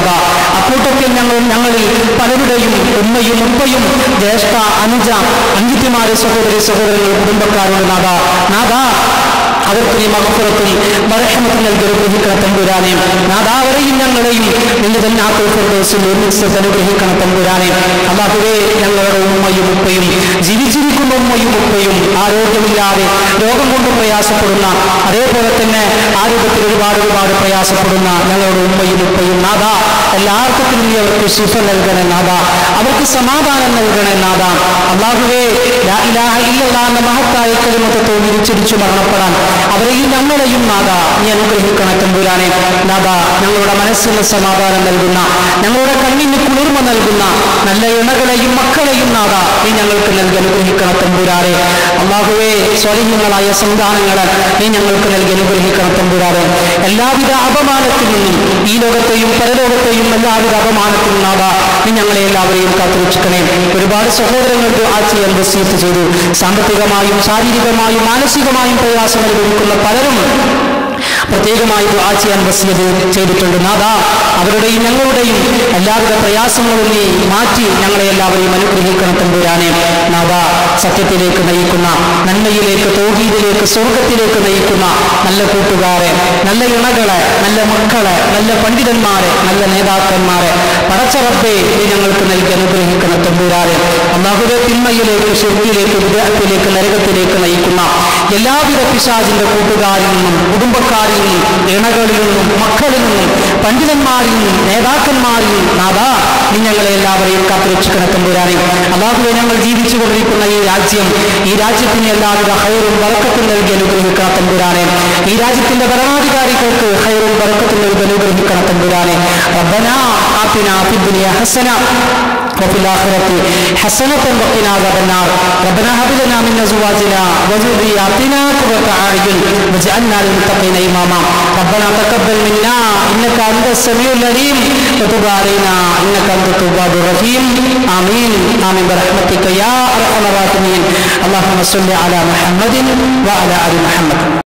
അക്കൂട്ടത്തിൽ ഞങ്ങൾ ഞങ്ങളിൽ പലരുടെയും ഉമ്മയും ഉപ്പയും ജ്യേഷ്ഠ അനുജ അഞ്ചിത്തിമാര് സഹോദരി സഹോദരങ്ങൾ കുടുംബക്കാരുടെ നാഥ നാഥ അവർക്ക് നീ മഗ്ഫിറത്തും മർഹമത്തും നൽകി അനുഗ്രഹിക്കണം തമ്പുരാനെ. നാഥാ അവരെയും ഞങ്ങളെയും നിന്റെ ജന്നാത്തുൽ ഫിർദൗസിൽ ഒരുമിച്ച് അനുഗ്രഹിക്കണം തമ്പുരാനെ. അല്ലാഹുവേ, ഞങ്ങളുടെ ഉമ്മയും ഉപ്പയും ജീവിച്ചിരിക്കുന്ന ഉമ്മയും ഉപ്പയും ആരോഗ്യമില്ലാതെ രോഗം കൊണ്ട് പ്രയാസപ്പെടുന്ന, അതേപോലെ തന്നെ ആരോഗ്യത്തിൽ ഒരുപാട് ഒരുപാട് പ്രയാസപ്പെടുന്ന ഞങ്ങളുടെ ഉമ്മയും ഉപ്പയും നാഥ എല്ലാ അർത്ഥത്തിലും നീ അവർക്ക് ശിഫ നൽകണേ നാഥ, അവർക്ക് സമാധാനം നൽകണേ നാഥ. അല്ലാഹുവേ, ലാ ഇലാഹ ഇല്ലല്ലാഹ് എന്ന മഹത്തായ കലിമത്തെ വിരിച്ചിരിച്ചു മരണപ്പെടാൻ അവരെയും ഞങ്ങളെയും നാഥ നീ അനുഗ്രഹിക്കണം തമ്പുരാനെ. നാഥ, ഞങ്ങളുടെ മനസ്സിന് സമാധാനം നൽകുന്ന, ഞങ്ങളുടെ കണ്ണിന് കുളിർമ നൽകുന്ന നല്ല ഇണകളെയും മക്കളെയും നാഥ നീ ഞങ്ങൾക്ക് നൽകി അനുഗ്രഹിക്കണം തമ്പുരാനെ. അല്ലാഹുവേ, സ്വലീഹങ്ങളായ സന്താനങ്ങളെ നീ ഞങ്ങൾക്ക് നൽകി അനുഗ്രഹിക്കണം തമ്പുരാനെ. എല്ലാവിധ അപമാനത്തിൽ നിന്നും ഈ ലോകത്തെയും പരലോകത്തെയും എല്ലാവിധ അപമാനത്തിൽ നിന്നും നാഥ നീ ഞങ്ങളെ എല്ലാവരെയും കാത്തുരക്ഷിക്കണേ. ഒരുപാട് സഹോദരങ്ങൾക്ക് ആ ചെയ്യാൻ വസീയത്ത് ചെയ്തു. സാമ്പത്തികമായും ശാരീരികമായും മാനസികമായും പ്രയാസം അനുഭവിക്കുന്ന പലരും പ്രത്യേകമായി ദുആ ചെയ്യാൻ വസിയത്ത് ചെയ്തിട്ടുണ്ട്. നാഥ, അവരുടെയും ഞങ്ങളുടെയും എല്ലാവിധ പ്രയാസങ്ങളും നീ മാറ്റി ഞങ്ങളെ എല്ലാവരെയും അനുഗ്രഹിക്കണം തമ്പുരാനെ. നാഥ, സത്യത്തിലേക്ക് നയിക്കുന്ന, നന്മയിലേക്ക്, തൗഹീദിലേക്ക്, സ്വർഗത്തിലേക്ക് നയിക്കുന്ന നല്ല കൂട്ടുകാരെ, നല്ല ഇണകളെ, നല്ല മക്കളെ, നല്ല പണ്ഡിതന്മാരെ, നല്ല നേതാക്കന്മാരെ പടച്ച റബ്ബേ നീ ഞങ്ങൾക്ക് നൽകി അനുഗ്രഹിക്കണം തമ്പുരാനെ. അല്ലാഹുവേ, തിന്മയിലേക്ക്, ശിർക്കിലേക്ക്, വിദഅത്തിലേക്ക്, നരകത്തിലേക്ക് നയിക്കുന്ന എല്ലാവിധ പിശാചിന്റെ കൂട്ടുകാരിൽ നിന്നും, കുടുംബക്കാരിൽ നിന്നും, ഇണകളിൽ നിന്നും, മക്കളിൽ നിന്നും, പണ്ഡിതന്മാരിൽ നിന്നും, നേതാക്കന്മാരിൽ നിന്നും നാഥ നീ ഞങ്ങളെ എല്ലാവരെയും കാത്തുരക്ഷിക്കണം തമ്പുരാനെ. അല്ലാഹുവേ, ഞങ്ങൾ ജീവിച്ചു കൊണ്ടിരിക്കുന്ന ഈ രാജ്യം, ഈ രാജ്യത്തിന് എല്ലാവിധ ഹൈറും ബറക്കത്തും നൽകി അനുഗ്രഹിക്കണം തമ്പുരാനെ. ഈ രാജ്യത്തിന്റെ ഭരണാധികാരികൾക്ക് ഹൈറും ബറക്കത്തും നൽകി അനുഗ്രഹിക്കണം തമ്പുരാനെ. റബ്ബനാ ആതിനാ ഫിദ്ദുനിയ ഹസന وفي الآخرة حسنة وقنا عذاب النار. ربنا هب لنا من أزواجنا وذرياتنا قرة أعين واجعلنا للمتقين إماما. ربنا تقبل منا إنك أنت السميع العليم وتب علينا إنك أنت التواب الرحيم. آمين آمين برحمتك يا أرحم الراحمين. اللهم صل على محمد وعلى آل محمد.